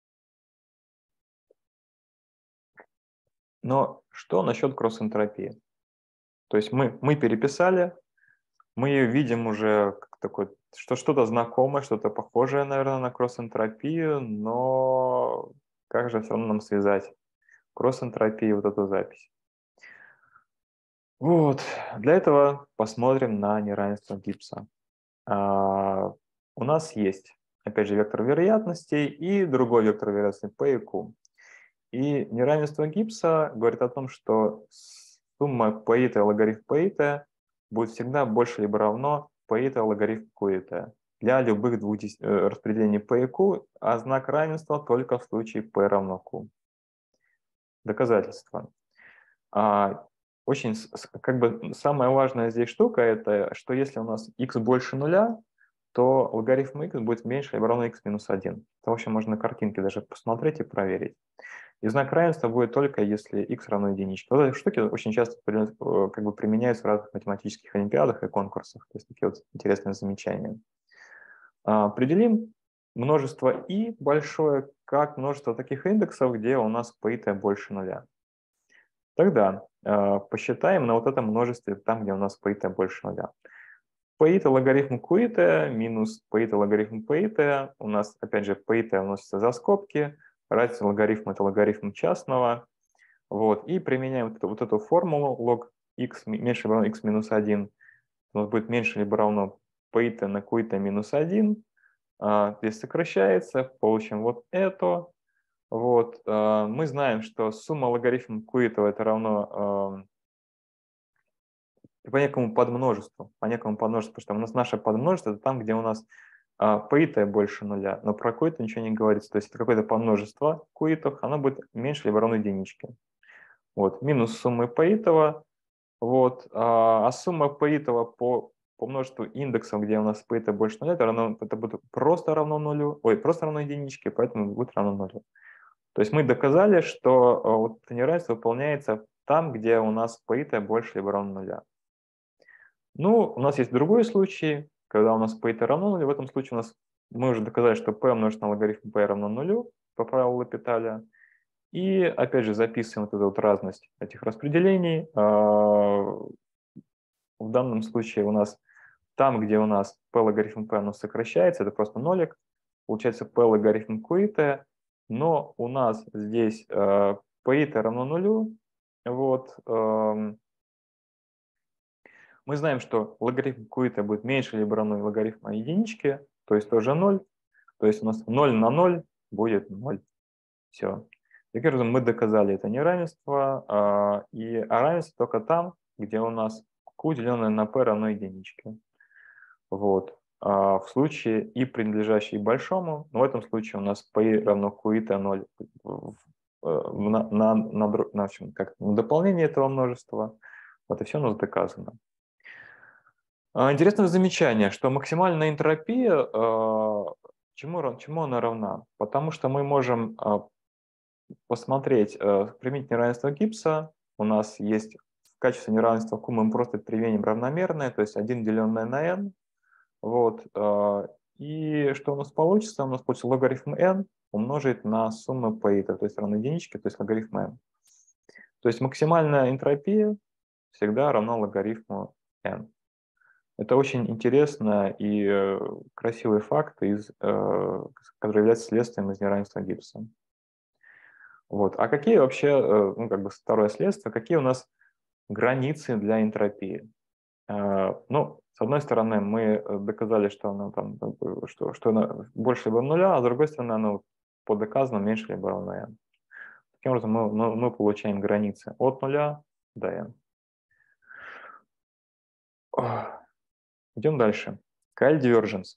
Но что насчет кросс-энтропии? То есть мы, мы переписали, мы ее видим уже как такой, что что-то знакомое, что-то похожее, наверное, на кросс-энтропию, но как же все равно нам связать кросс-энтропию и вот эту запись? Вот, для этого посмотрим на неравенство Гибса. А, у нас есть, опять же, вектор вероятностей и другой вектор вероятности P и Q. И неравенство Гибса говорит о том, что сумма P и логарифм P и будет всегда больше либо равно P и логарифм Q и для любых двух дес... распределений P и Q, а знак равенства только в случае P равно Q. Доказательство. А, очень, как бы, самая важная здесь штука, это что если у нас x больше нуля, то логарифм x будет меньше либо равно x минус один. Это, в общем, можно на картинке даже посмотреть и проверить. И знак равенства будет только если x равно единичке. Вот эти штуки очень часто как бы применяются в разных математических олимпиадах и конкурсах. То есть такие вот интересные замечания. Определим множество i большое как множество таких индексов, где у нас p и больше нуля. Тогда э, посчитаем на вот этом множестве там, где у нас p и больше нуля. P и логарифм Q и минус P и логарифм P и у нас, опять же, P и вносится за скобки, разница логарифма – это логарифм частного. Вот, и применяем вот эту, вот эту формулу log x меньше либо равно x минус один. У нас будет меньше либо равно P и на Q и минус один. Здесь сокращается, получим вот это. Вот, э, мы знаем, что сумма логарифм Q это равно э, по некому подмножеству, по некому подмножеству, потому что у нас наше подмножество это там, где у нас э, P больше нуля, но про Q ничего не говорится, то есть это какое-то подмножество Q, оно будет меньше либо равно единичке. Вот, минус суммы P, вот, а, а сумма P по по множеству индексов, где у нас P больше нуля, это, равно, это будет просто равно нулю, ой, просто равно единичке, поэтому будет равно нулю. То есть мы доказали, что вот это неравенство выполняется там, где у нас P больше либо равно нуля. Ну, у нас есть другой случай, когда у нас P равно нулю. В этом случае у нас мы уже доказали, что P умножить на логарифм P равно нулю по правилу Лапиталя. И опять же записываем вот эту вот разность этих распределений. В данном случае у нас там, где у нас P логарифм P оно сокращается, это просто нолик. Получается P логарифм Q и, но у нас здесь э, P и равно нулю. Вот, э, мы знаем, что логарифм Q и будет меньше либо равно логарифма единички, то есть тоже ноль. То есть у нас ноль на ноль будет ноль. Все. Таким образом, мы доказали это неравенство, э, и а равенство только там, где у нас Q, деленное на P, равно единичке. Вот. А в случае и принадлежащий большому, но в этом случае у нас P равно Q и ноль на, на, на, на, как, на дополнение этого множества. Вот и все у нас доказано. Интересное замечание, что максимальная энтропия, чему, чему она равна? Потому что мы можем посмотреть, применить неравенство Гибса. У нас есть в качестве неравенства Q мы просто применим равномерное, то есть один деленное на n. Вот. И что у нас получится? У нас получится логарифм n умножить на сумму P, то есть равно единичке, то есть логарифм n. То есть максимальная энтропия всегда равна логарифму n. Это очень интересный и красивый факт, из, который является следствием из неравенства Гибса. Вот. А какие вообще, ну, как бы второе следствие, какие у нас границы для энтропии? Ну, с одной стороны, мы доказали, что она там, что, что она больше либо нуля, а с другой стороны, она по доказанному меньше либо равно n. Таким образом, мы, мы, мы получаем границы от нуля до n. Идем дальше. Кайль-диверженс.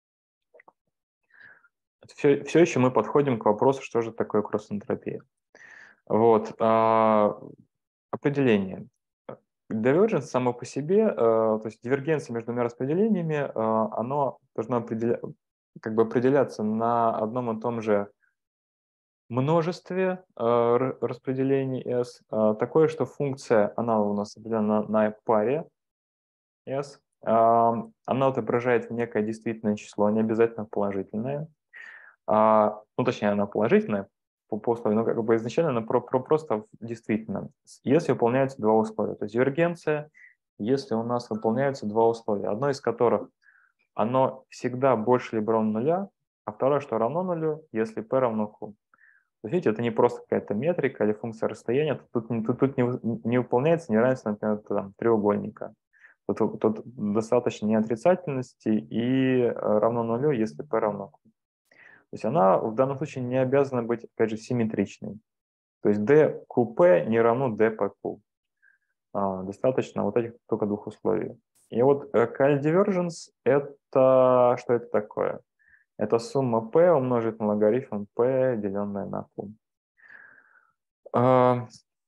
Все, все еще мы подходим к вопросу, что же такое кросс-энтропия. Вот. А, определение. Divergence само по себе, э, то есть дивергенция между двумя распределениями, э, оно должно определя... как бы определяться на одном и том же множестве э, распределений S. Э, такое, что функция, она у нас определена на, на паре S. Э, она отображает некое действительное число, не обязательно положительное. Э, ну, точнее, она положительная, по, по условию, ну, как бы изначально, но про, про просто действительно, если выполняются два условия, то есть дивергенция, если у нас выполняются два условия, одно из которых оно всегда больше либо равно нуля, а второе, что равно нулю, если p равно q. То есть, видите, это не просто какая-то метрика или функция расстояния, тут, тут, тут не, не выполняется неравенство, например, там, треугольника. Тут, тут достаточно неотрицательности и равно нулю, если p равно q. То есть она в данном случае не обязана быть, опять же, симметричной. То есть dqp не равно dpq. А, достаточно вот этих только двух условий. И вот CalDivergence — это что это такое? Это сумма p умножить на логарифм p, деленное на q. А,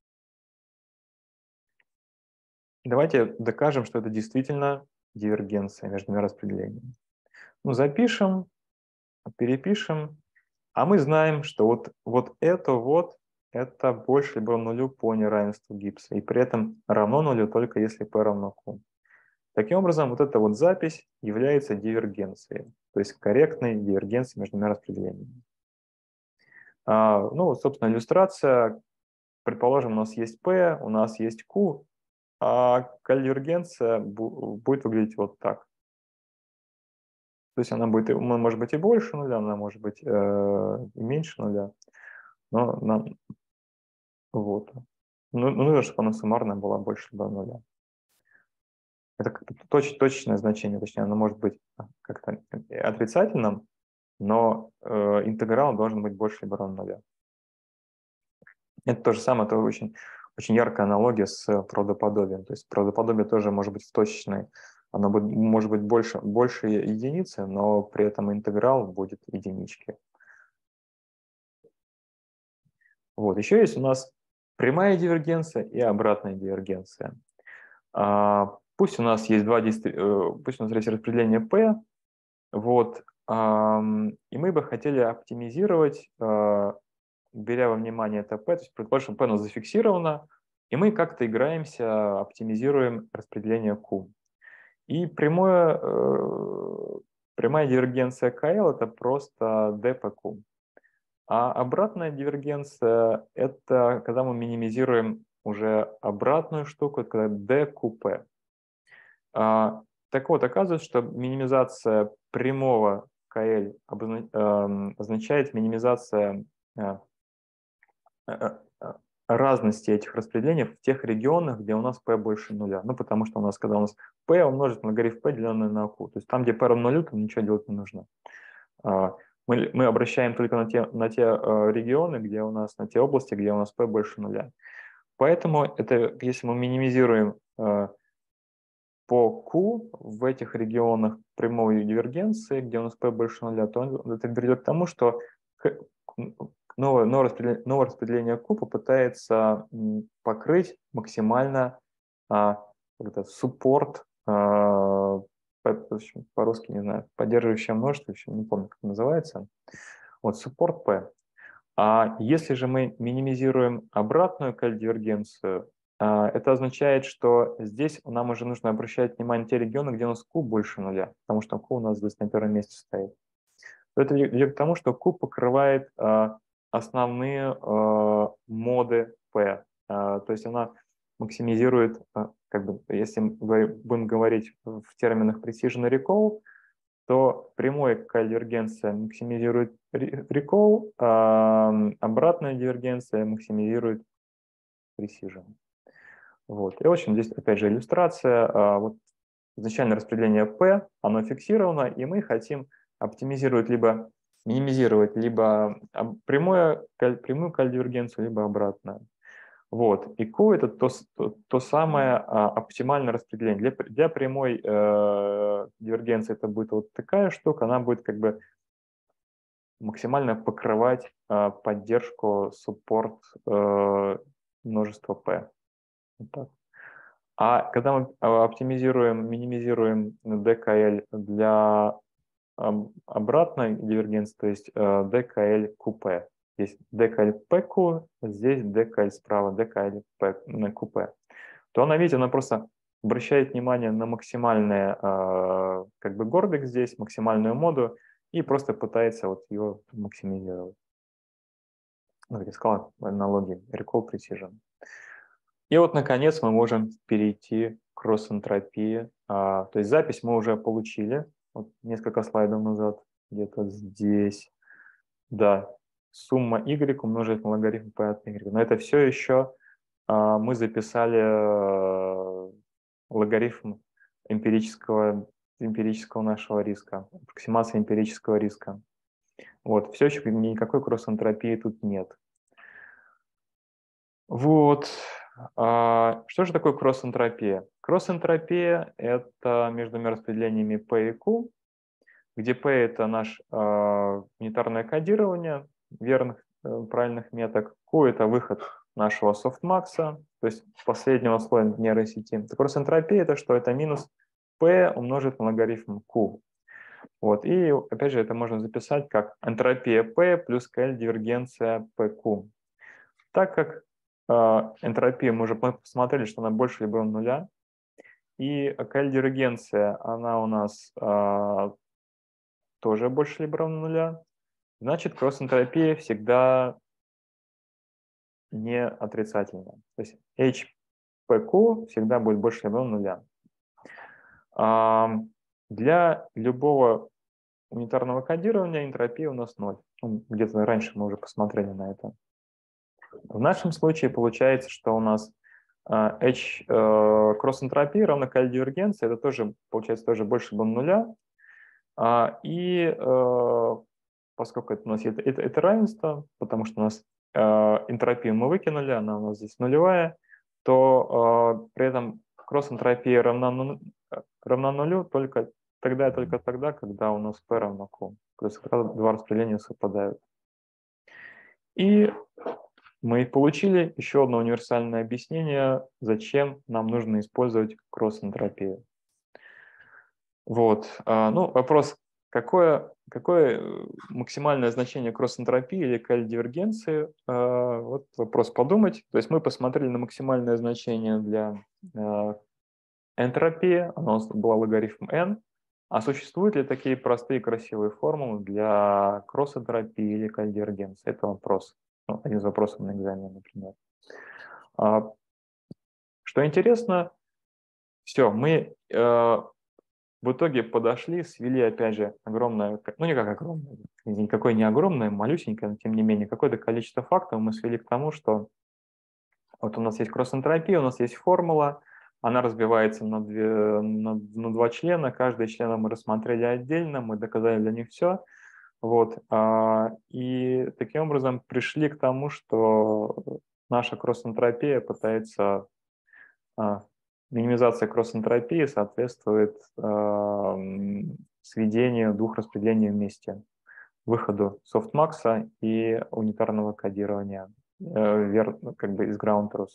давайте докажем, что это действительно дивергенция между двумя распределениями. Ну, запишем, перепишем, а мы знаем, что вот, вот это вот, это больше либо нулю по неравенству Гибса, и при этом равно нулю только если p равно q. Таким образом, вот эта вот запись является дивергенцией, то есть корректной дивергенцией между двумя распределениями. А, ну, собственно, иллюстрация. Предположим, у нас есть p, у нас есть q, а конвергенция будет выглядеть вот так. То есть она будет, может быть, и больше нуля, она может быть э, и меньше нуля. Но нам вот. Ну, нужно, чтобы она суммарная была больше либо нуля. Это как-то точ, точное значение, точнее, оно может быть как-то отрицательным, но э, интеграл должен быть больше либо равно нуля. Это то же самое, это очень, очень яркая аналогия с правдоподобием. То есть правдоподобие тоже может быть точечной, оно будет, может быть больше, больше единицы, но при этом интеграл будет единички. Вот. Еще есть у нас прямая дивергенция и обратная дивергенция. А, пусть у нас есть два, пусть у нас есть распределение P, вот, а, и мы бы хотели оптимизировать, а, беря во внимание это P, то есть, предположим, P у нас зафиксировано, и мы как-то играемся, оптимизируем распределение Q. И прямое, э, прямая дивергенция КЛ — это просто D по Q. А обратная дивергенция — это когда мы минимизируем уже обратную штуку, это когда dQp. А, так вот, оказывается, что минимизация прямого КЛ означает минимизация разности этих распределений в тех регионах, где у нас p больше нуля. Ну, потому что у нас, когда у нас p умножить на логарифм p, деленное на q. То есть там, где p равно нулю, там ничего делать не нужно. Мы, мы обращаем только на те, на те регионы, где у нас, на те области, где у нас p больше нуля. Поэтому это, если мы минимизируем по q в этих регионах прямой дивергенции, где у нас p больше нуля, то это приведет к тому, что новое, новое, распределение, новое распределение Q попытается покрыть максимально а, суппорт, а, по-русски не знаю, поддерживающее множество, еще не помню, как называется, вот суппорт P. А если же мы минимизируем обратную кальдивергенцию, а, это означает, что здесь нам уже нужно обращать внимание на те регионы, где у нас Q больше нуля, потому что Q у нас здесь на первом месте стоит. Это ведет к тому, что Q покрывает а, основные э, моды P. Э, то есть она максимизирует, э, как бы, если мы будем говорить в терминах precision recall, то прямая конвергенция максимизирует recall, а обратная дивергенция максимизирует precision. Вот. И, в общем, здесь опять же иллюстрация. А, вот изначальное распределение P, оно фиксировано, и мы хотим оптимизировать либо минимизировать либо прямую, прямую кальдивергенцию, либо обратную. Вот. И Q — это то, то, то самое а, оптимальное распределение. Для, для прямой э, дивергенции это будет вот такая штука, она будет как бы максимально покрывать э, поддержку, суппорт э, множества P. Вот так. А когда мы оптимизируем, минимизируем ди-ка-эл для обратной дивергенции, то есть ди-ка-эл-кюпе. Здесь ди-ка-эл-пэ-ку, здесь ди-ка-эл справа, ди-ка-эл-кюпе. То она, видите, она просто обращает внимание на максимальный как бы горбик здесь, максимальную моду, и просто пытается вот ее максимизировать. ну, я сказал, аналогии, recall precision. И вот, наконец, мы можем перейти к кросс-энтропии. А, то есть запись мы уже получили, вот несколько слайдов назад, где-то здесь. Да, сумма y умножить на логарифм p от y. Но это все еще а, мы записали а, логарифм эмпирического, эмпирического нашего риска, аппроксимация эмпирического риска. Вот, все еще никакой кросс-энтропии тут нет. Вот. А, что же такое кросс-энтропия? Кросс-энтропия – это между распределениями P и Q, где P – это наш э, унитарное кодирование верных, э, правильных меток, Q – это выход нашего софтмакса, то есть последнего слоя нейросети. Так кросс-энтропия – это что? Это минус P умножить на логарифм Q. Вот. И опять же это можно записать как энтропия P плюс КЛ дивергенция пэ ку. Так как э, энтропия, мы уже посмотрели, что она больше либо нуля, и КЛ-дивергенция, она у нас э, тоже больше либо равно нуля, значит, кросс-энтропия всегда не отрицательная. То есть эйч пэ ку всегда будет больше либо равно нуля. А, для любого унитарного кодирования энтропия у нас ноль. Ну, где-то раньше мы уже посмотрели на это. В нашем случае получается, что у нас uh, H uh, кросс-энтропия равно КЛ-дивергенция, это тоже, получается, тоже больше либо нуля. Uh, и uh, поскольку это у нас это, это, это равенство, потому что у нас э, энтропию мы выкинули, она у нас здесь нулевая, то э, при этом кросс-энтропия равна, ну, равна нулю только тогда и только тогда, когда у нас P равно Q. То есть когда два распределения совпадают. И мы получили еще одно универсальное объяснение, зачем нам нужно использовать кросс-энтропию. Вот. Ну, вопрос, какое, какое максимальное значение кросс-энтропии или КЛ-дивергенции? Вот вопрос подумать. То есть мы посмотрели на максимальное значение для энтропии, оно было логарифм n. А существуют ли такие простые красивые формулы для кросс-энтропии или КЛ-дивергенции? Это вопрос. Ну, один из вопросов на экзамене, например. Что интересно, все, мы в итоге подошли, свели, опять же, огромное, ну не как огромное, никакое не огромное, малюсенькое, но тем не менее, какое-то количество фактов мы свели к тому, что вот у нас есть кросс-энтропия, у нас есть формула, она разбивается на, две, на, на два члена, каждый член мы рассмотрели отдельно, мы доказали для них все, вот, и таким образом пришли к тому, что наша кросс-энтропия пытается... Минимизация кросс-энтропии соответствует э, сведению двух распределений вместе, выходу софтмакса и унитарного кодирования э, вер, как бы из ground truth.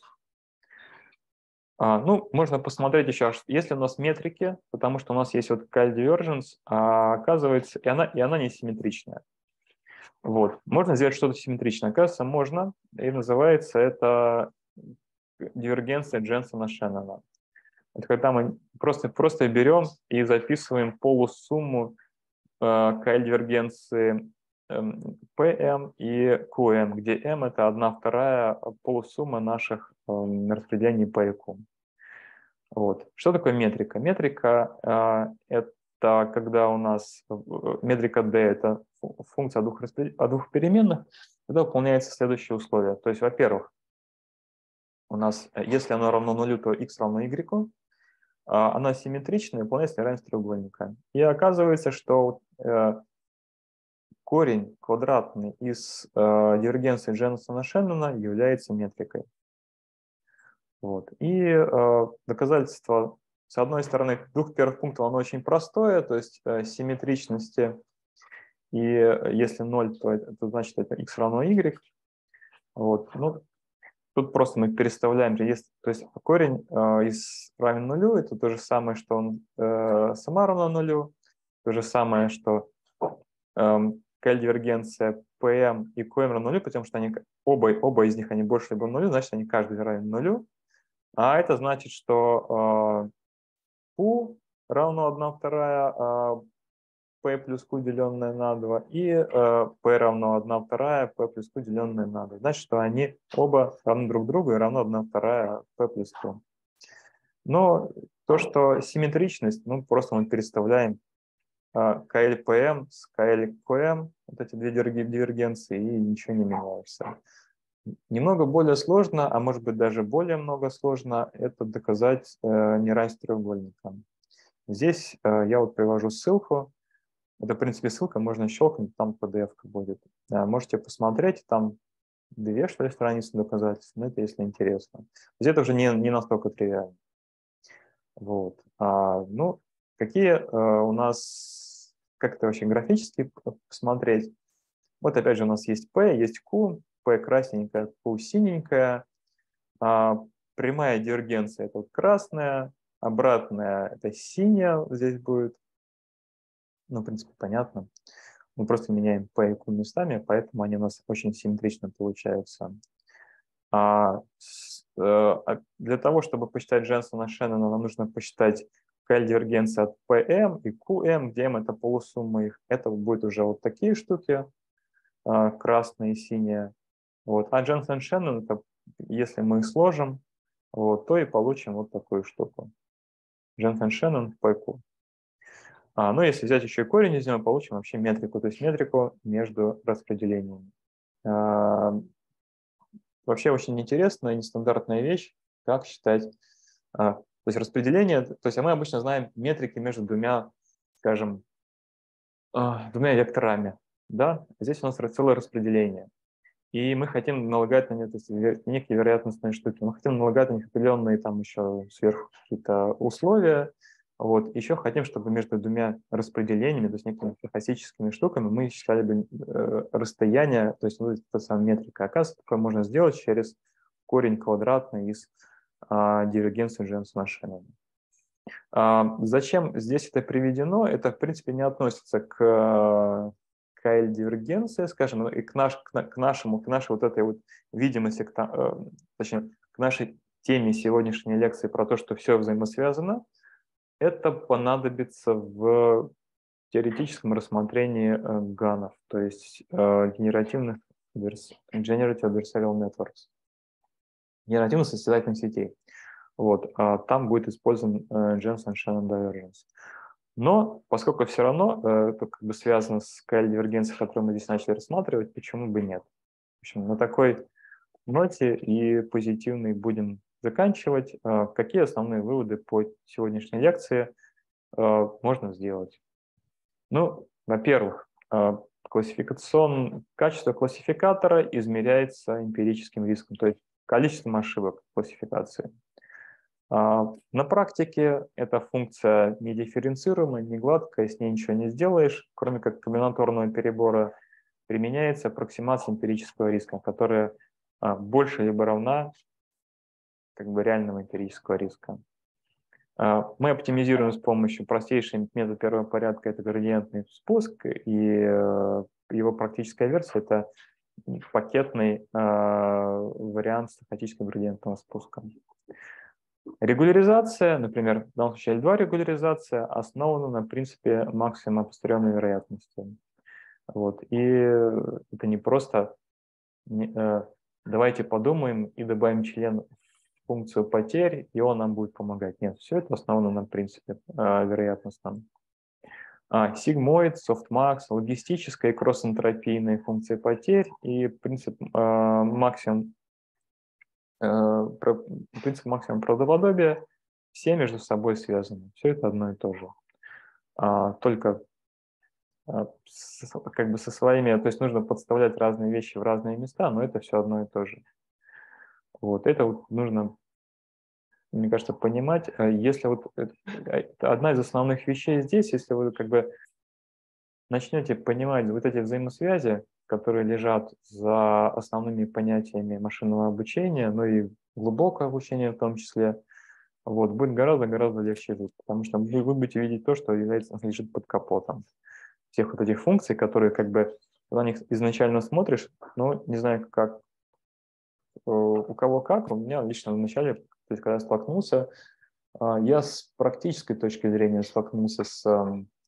А, ну, можно посмотреть еще, если у нас метрики, потому что у нас есть вот КЛ-divergence, а оказывается, и она, и она не симметричная. Вот. Можно сделать что-то симметричное. Оказывается, можно, и называется это дивергенция Дженсона-Шеннона. Это когда мы просто, просто берем и записываем полусумму э, КЛ-дивергенции э, пэ эм и кью эм, где m – это одна вторая полусумма наших э, распределений P и Q. Вот. Что такое метрика? Метрика э, – это когда у нас метрика D – это функция о двух, о двух переменных, когда выполняется следующее условие. То есть, во-первых, у нас, если оно равно нулю, то x равно y, она симметричная, выполняется неравенство треугольника. И оказывается, что э, корень квадратный из э, дивергенции Дженсона-Шеннона является метрикой. Вот. И э, доказательство, с одной стороны, двух первых пунктов, оно очень простое, то есть э, симметричности, и если ноль, то это, это значит, это x равно y. Вот. Ну, тут просто мы переставляем, если, то есть корень э, из равен нулю, это то же самое, что он э, сама равна нулю, то же самое, что э, КЛ-дивергенция пэ эм и кью эм равна нулю, потому что они, оба, оба из них они больше либо нулю, значит, они каждый равен нулю. А это значит, что э, Q равно одна вторая p плюс q, деленное на два, и э, p равно одна вторая, p плюс q, деленное на два. Значит, что они оба равны друг другу и равно одна вторая p плюс q. Но то, что симметричность, ну, просто мы переставляем э, ка эл пи эм с ка эл ку эм, вот эти две дивергенции, и ничего не меняется. Немного более сложно, а может быть даже более много сложно, это доказать э, неравенство треугольника. Здесь э, я вот привожу ссылку. Это, в принципе, ссылка, можно щелкнуть, там пи ди эф-ка будет. Э, можете посмотреть, там две, что ли, страницы доказательств, но это если интересно. То есть это уже не, не настолько тривиально. Вот. А, ну, какие э, у нас, как это вообще графически посмотреть? Вот опять же у нас есть P, есть Q, P красненькая, Q синенькая. А, прямая дивергенция – это вот красная, обратная – это синяя здесь будет. Ну, в принципе, понятно. Мы просто меняем P и Q местами, поэтому они у нас очень симметрично получаются. А, с, э, для того, чтобы посчитать Дженсона-Шеннона, нам нужно посчитать ка эл-дивергенции от пи эм и кью эм, где m – это полусумма их. Это будет уже вот такие штуки, э, красные и синие. Вот. А Дженсон-Шеннон – это если мы их сложим, вот, то и получим вот такую штуку. Дженсон-Шеннон P Q. А, ну, если взять еще и корень из него, получим вообще метрику, то есть метрику между распределениями. А, вообще очень интересная и нестандартная вещь, как считать, а, то есть распределение, то есть мы обычно знаем метрики между двумя, скажем, а, двумя векторами, да? Здесь у нас целое распределение. И мы хотим налагать на них некие вероятностные штуки. Мы хотим налагать на них определенные там еще сверху какие-то условия. Вот. Еще хотим, чтобы между двумя распределениями, то есть некими стохастическими штуками, мы считали бы э, расстояние, то есть вот эта самая метрика. Оказывается, такое можно сделать через корень квадратный из э, дивергенции Дженсона-Шеннона. А зачем здесь это приведено? Это, в принципе, не относится к ка эл-дивергенции, скажем, и к, наш, к нашему, к нашей вот этой вот видимости, к, э, точнее, к нашей теме сегодняшней лекции про то, что все взаимосвязано. Это понадобится в теоретическом рассмотрении э, ганов, то есть э, генеративных Generative Adversarial Networks, генеративных состязательных сетей. Вот, а там будет использован э, Jensen-Shannon Divergence. Но поскольку все равно э, это как бы связано с ка эл-дивергенцией, которую мы здесь начали рассматривать, почему бы нет? В общем, на такой ноте и позитивной будем заканчивать. Э, какие основные выводы по сегодняшней лекции э, можно сделать? Ну, во-первых, э, классификацион... качество классификатора измеряется эмпирическим риском, то есть количеством ошибок классификации. На практике эта функция не дифференцируемая, не гладкая, с ней ничего не сделаешь, кроме как комбинаторного перебора. Применяется аппроксимация эмпирического риска, которая больше либо равна как бы реального эмпирического риска. Мы оптимизируем с помощью простейшего метода первого порядка, это градиентный спуск, и его практическая версия – это пакетный вариант стохастического градиентного спуска. Регуляризация, например, в данном случае эль два регуляризация, основана на принципе максимума постерионной вероятности. Вот. И это не просто не, э, давайте подумаем и добавим член в функцию потерь, и он нам будет помогать. Нет, все это основано на принципе э, вероятностном. А, сигмоид, софтмакс, логистическая и кросс-энтропийная функции потерь и принцип э, максимум принцип максимум правдоподобия, все между собой связаны. Все это одно и то же. А, только а, с, как бы со своими, то есть нужно подставлять разные вещи в разные места, но это все одно и то же. Вот это вот нужно, мне кажется, понимать. Если вот это одна из основных вещей здесь, если вы как бы начнете понимать вот эти взаимосвязи, которые лежат за основными понятиями машинного обучения, ну и глубокое обучение в том числе, вот, будет гораздо-гораздо легче жить, потому что вы, вы будете видеть то, что является, лежит под капотом. Всех вот этих функций, которые как бы на них изначально смотришь, но не знаю, как у кого как, у меня лично вначале, то есть когда я столкнулся, я с практической точки зрения столкнулся с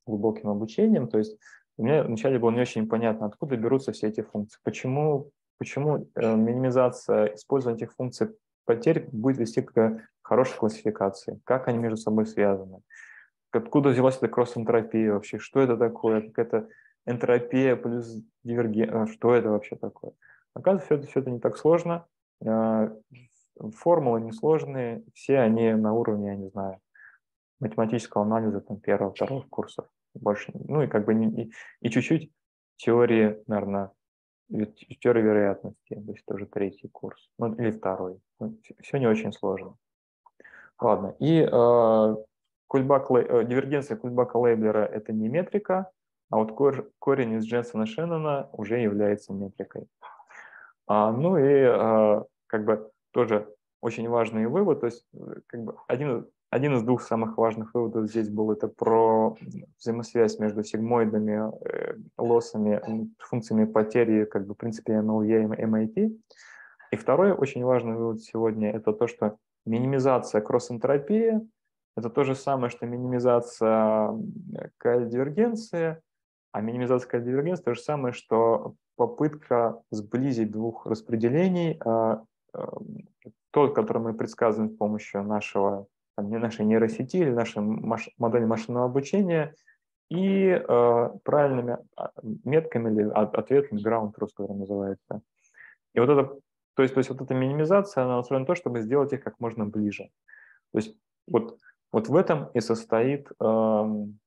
глубоким обучением. То есть у меня вначале было не очень понятно, откуда берутся все эти функции. Почему, почему э, минимизация использования этих функций потерь будет вести к хорошей классификации, как они между собой связаны, откуда взялась эта кросс-энтропия вообще, что это такое, какая-то энтропия плюс дивергенция, что это вообще такое. Оказывается, все это, все это не так сложно, формулы несложные, все они на уровне, я не знаю, математического анализа там, первого, второго курсов. Больше, ну и как бы не, и, и чуть-чуть теории, наверное, теории вероятности, то есть тоже третий курс, ну или второй. Ну, все не очень сложно. Ладно, и э, Кульбак, э, дивергенция Кульбака-Лейблера – это не метрика, а вот корень из Дженсена-Шеннона уже является метрикой. А, ну и э, как бы тоже очень важный вывод, то есть как бы один, один из двух самых важных выводов здесь был это про взаимосвязь между сигмоидами, э, лоссами, функциями потери, как бы в принципе эм эл и и эм эй ти. И второй очень важный вывод сегодня – это то, что минимизация кросс-энтропии – это то же самое, что минимизация кальдивергенции, а минимизация кальдивергенции – то же самое, что попытка сблизить двух распределений, то, которое мы предсказываем с помощью нашего, нашей нейросети или нашей модели машинного обучения, и правильными метками или ответами ground truth, который называется. И вот это То есть, то есть вот эта минимизация, она устроена на то, чтобы сделать их как можно ближе. То есть вот, вот в этом и состоит, э,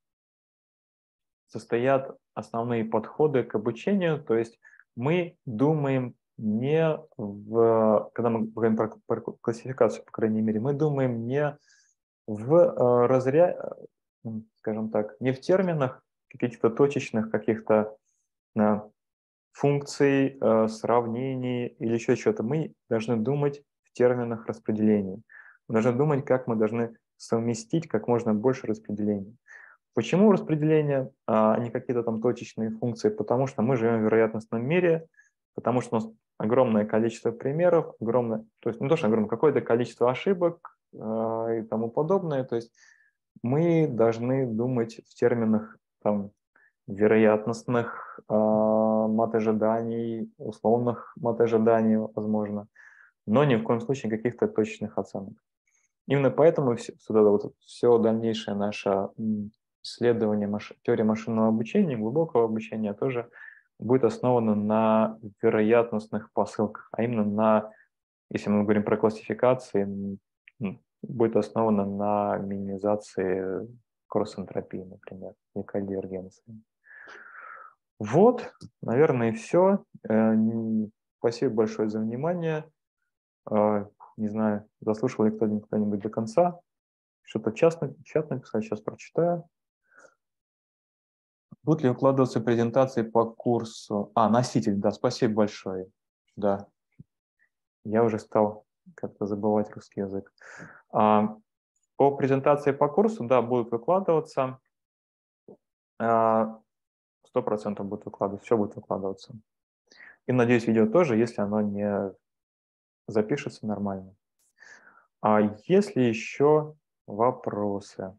состоят основные подходы к обучению. То есть мы думаем не в, когда мы говорим про, про классификацию, по крайней мере, мы думаем не в э, разряде, скажем так, не в терминах каких-то точечных, каких-то э, функций, э, сравнений или еще чего-то. Мы должны думать в терминах распределения. Мы должны думать, как мы должны совместить как можно больше распределений. Почему распределение, а не какие-то там точечные функции? Потому что мы живем в вероятностном мире, потому что у нас огромное количество примеров, огромное, то есть не то, что огромное, какое-то количество ошибок э, и тому подобное. То есть мы должны думать в терминах там, вероятностных э, мат-ожиданий, условных мат-ожиданий, возможно, но ни в коем случае каких-то точечных оценок. Именно поэтому все, вот, все дальнейшее наше исследование маш... теории машинного обучения, глубокого обучения тоже будет основано на вероятностных посылках, а именно на, если мы говорим про классификации, будет основано на минимизации кросс-энтропии, например, и кальдивергенции. Вот, наверное, и все. Спасибо большое за внимание. Не знаю, заслушал ли кто-нибудь, кто-нибудь до конца. Что-то в чат написал, сейчас прочитаю. Будут ли укладываться презентации по курсу? А, носитель, да, спасибо большое. Да, я уже стал как-то забывать русский язык. По презентации по курсу, да, будут выкладываться. Сто процентов будет выкладываться, все будет выкладываться. И, надеюсь, видео тоже, если оно не запишется нормально. А есть ли еще вопросы?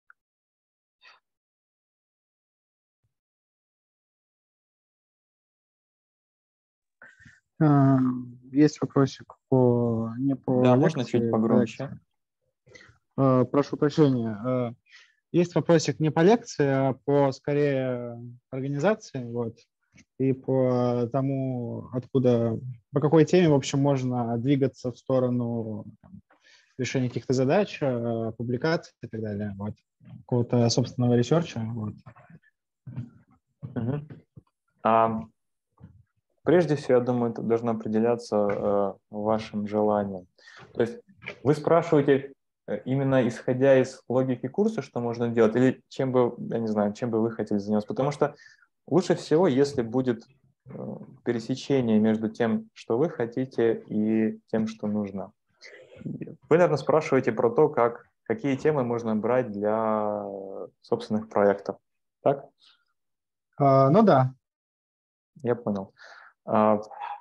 Есть вопросик по не по Да, лекции, можно чуть погромче. По прошу прощения. Есть вопросик не по лекции, а по скорее организации, вот, и по тому, откуда, по какой теме, в общем, можно двигаться в сторону там, решения каких-то задач, публикаций и так далее, вот, какого-то собственного ресерча, вот. Угу. А, прежде всего, я думаю, это должно определяться э, вашим желанием. То есть вы спрашиваете именно исходя из логики курса, что можно делать, или чем бы, я не знаю, чем бы вы хотели заниматься? Потому что лучше всего, если будет э, пересечение между тем, что вы хотите, и тем, что нужно. Вы, наверное, спрашиваете про то, как, какие темы можно брать для собственных проектов, так? А, ну да. Я понял. А,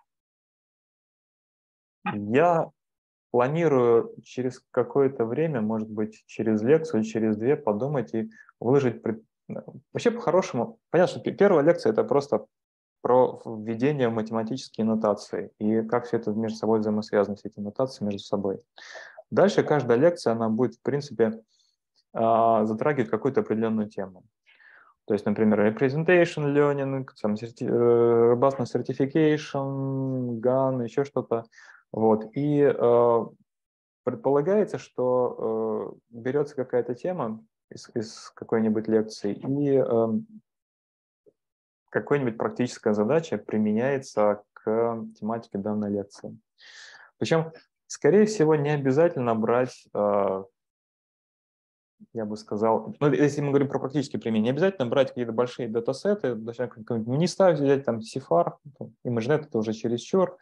я планирую через какое-то время, может быть, через лекцию, через две, подумать и выложить вообще по-хорошему, понятно, что первая лекция – это просто про введение в математические нотации и как все это между собой взаимосвязано, все эти нотации между собой. Дальше каждая лекция, она будет, в принципе, затрагивать какую-то определенную тему. То есть, например, representation learning, там, robustness certification, ган, еще что-то. Вот. И э, предполагается, что э, берется какая-то тема из, из какой-нибудь лекции, и э, какая-нибудь практическая задача применяется к тематике данной лекции. Причем, скорее всего, не обязательно брать... Э, я бы сказал, ну, если мы говорим про практические применения, не обязательно брать какие-то большие датасеты, не ставить, взять там Cifar, ImageNet это уже чересчур,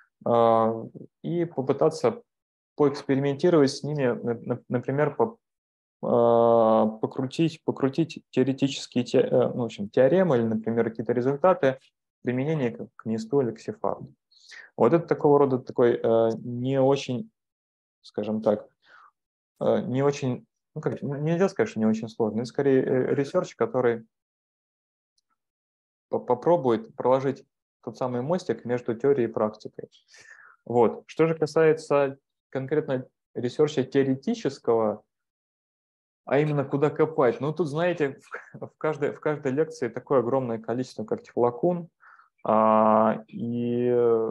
и попытаться поэкспериментировать с ними, например, покрутить, покрутить теоретические ну, в общем, теоремы или, например, какие-то результаты применения к несту или к Cifar. Вот это такого рода такой не очень, скажем так, не очень Ну, как, нельзя сказать, что не очень сложно. Это скорее ресерч, который попробует проложить тот самый мостик между теорией и практикой. Вот. Что же касается конкретно ресерча теоретического, а именно куда копать, ну тут, знаете, в каждой, в каждой лекции такое огромное количество как лакун, а, и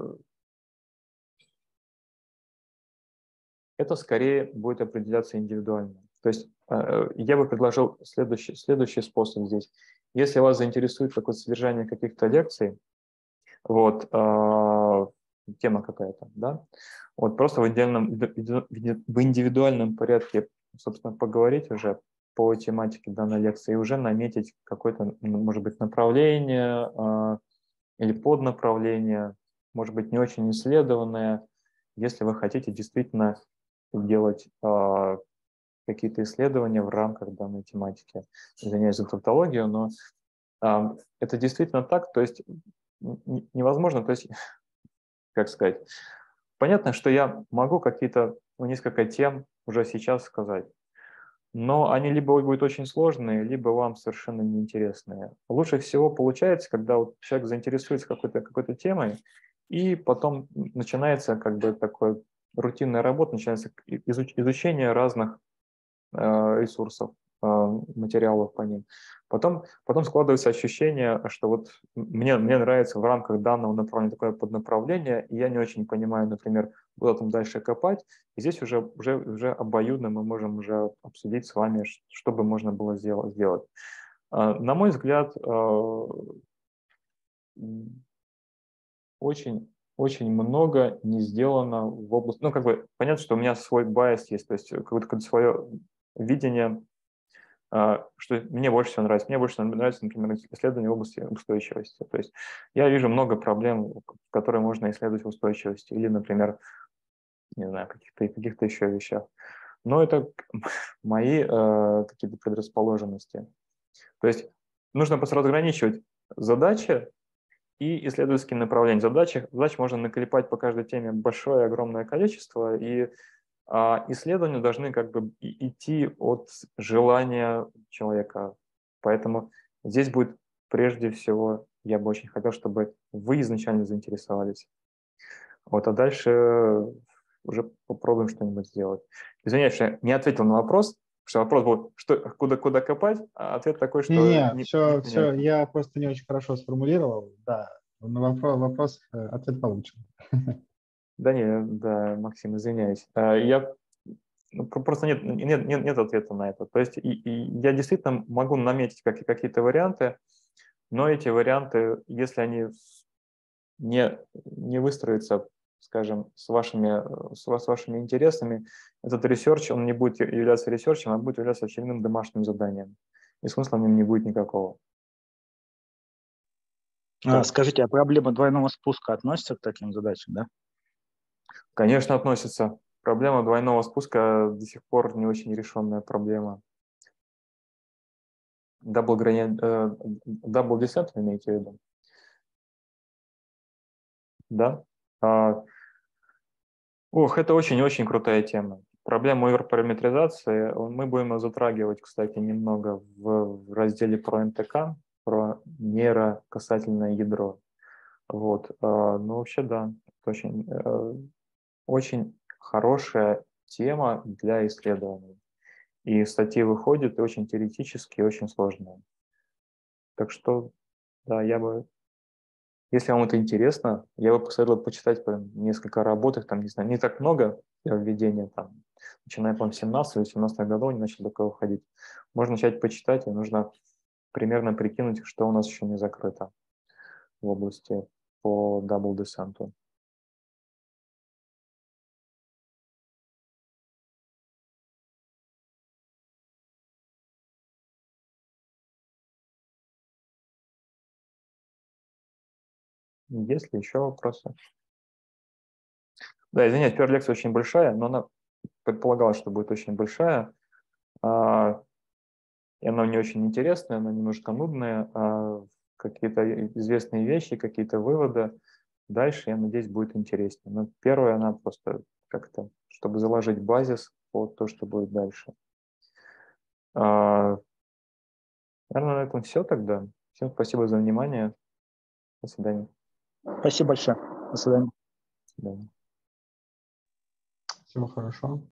это скорее будет определяться индивидуально. То есть я бы предложил следующий, следующий способ здесь. Если вас заинтересует какое-то содержание каких-то лекций, вот, э, тема какая-то, да, вот просто в, отдельном, в индивидуальном порядке, собственно, поговорить уже по тематике данной лекции и уже наметить какое-то, может быть, направление э, или поднаправление, может быть, не очень исследованное, если вы хотите действительно делать э, какие-то исследования в рамках данной тематики. Извиняюсь за тавтологию, но э, это действительно так, то есть невозможно, то есть, как сказать, понятно, что я могу какие-то, ну, несколько тем уже сейчас сказать, но они либо будут очень сложные, либо вам совершенно неинтересные. Лучше всего получается, когда вот человек заинтересуется какой-то какой-то темой, и потом начинается как бы такое рутинная работа, начинается изуч, изучение разных э, ресурсов, э, материалов по ним. Потом, потом складывается ощущение, что вот мне, мне нравится в рамках данного направления такое поднаправление, и я не очень понимаю, например, куда там дальше копать. И здесь уже, уже, уже обоюдно мы можем уже обсудить с вами, что бы можно было сделать. На мой взгляд, очень, очень много не сделано в области... Ну, как бы понятно, что у меня свой байс есть, то есть какое-то свое видение, что мне больше всего нравится. Мне больше всего нравится, например, исследование в области устойчивости. То есть я вижу много проблем, которые можно исследовать в устойчивости, или, например, не знаю, каких-то каких-то еще вещах. Но это мои э, какие-то предрасположенности. То есть нужно просто разграничивать задачи и исследовательские направления. Задачи, задач можно наклепать по каждой теме большое, огромное количество, и а, исследования должны как бы идти от желания человека. Поэтому здесь будет прежде всего, я бы очень хотел, чтобы вы изначально заинтересовались. Вот, а дальше уже попробуем что-нибудь сделать. Извиняюсь, что я не ответил на вопрос, что вопрос был, что, куда, куда копать, а ответ такой, что... Не, не, все, не все, я просто не очень хорошо сформулировал, да, на вопрос, вопрос ответ получен. Да не, да, Максим, извиняюсь. Я ну, просто нет, нет, нет, нет ответа на это. То есть и, и я действительно могу наметить как, какие-то варианты, но эти варианты, если они не, не выстроятся, скажем, с вашими, с, с вашими интересами, этот ресерч, он не будет являться ресерчем, а будет являться очередным домашним заданием. И смысла в нем не будет никакого. А, скажите, а проблема двойного спуска относится к таким задачам, да? Конечно, относится. Проблема двойного спуска до сих пор не очень решенная проблема. Double, э, double descent вы имеете в виду? Да. А, ох, это очень-очень крутая тема. Проблему оверпараметризации мы будем затрагивать, кстати, немного в, в разделе про эн тэ ка, про нейрокасательное ядро. Вот. Ну, вообще, да, это очень, очень хорошая тема для исследований. И статьи выходят очень теоретические, очень сложные. Так что, да, я бы, если вам это интересно, я бы посоветовал почитать прям несколько работ, их там, не знаю, не так много для введения, там, начиная, по-моему, с семнадцатого-семнадцатого годов они начали только выходить. Можно начать почитать, и нужно примерно прикинуть, что у нас еще не закрыто в области по Double Descent. Есть ли еще вопросы? Да, извиняюсь, первая лекция очень большая, но она предполагалась, что будет очень большая. А, и она не очень интересная, она немножко нудная. А какие-то известные вещи, какие-то выводы. Дальше, я надеюсь, будет интереснее. Но первая, она просто как-то, чтобы заложить базис под то, что будет дальше. А, наверное, на этом все тогда. Всем спасибо за внимание. До свидания. Спасибо большое. До свидания. До свидания. Всего хорошо.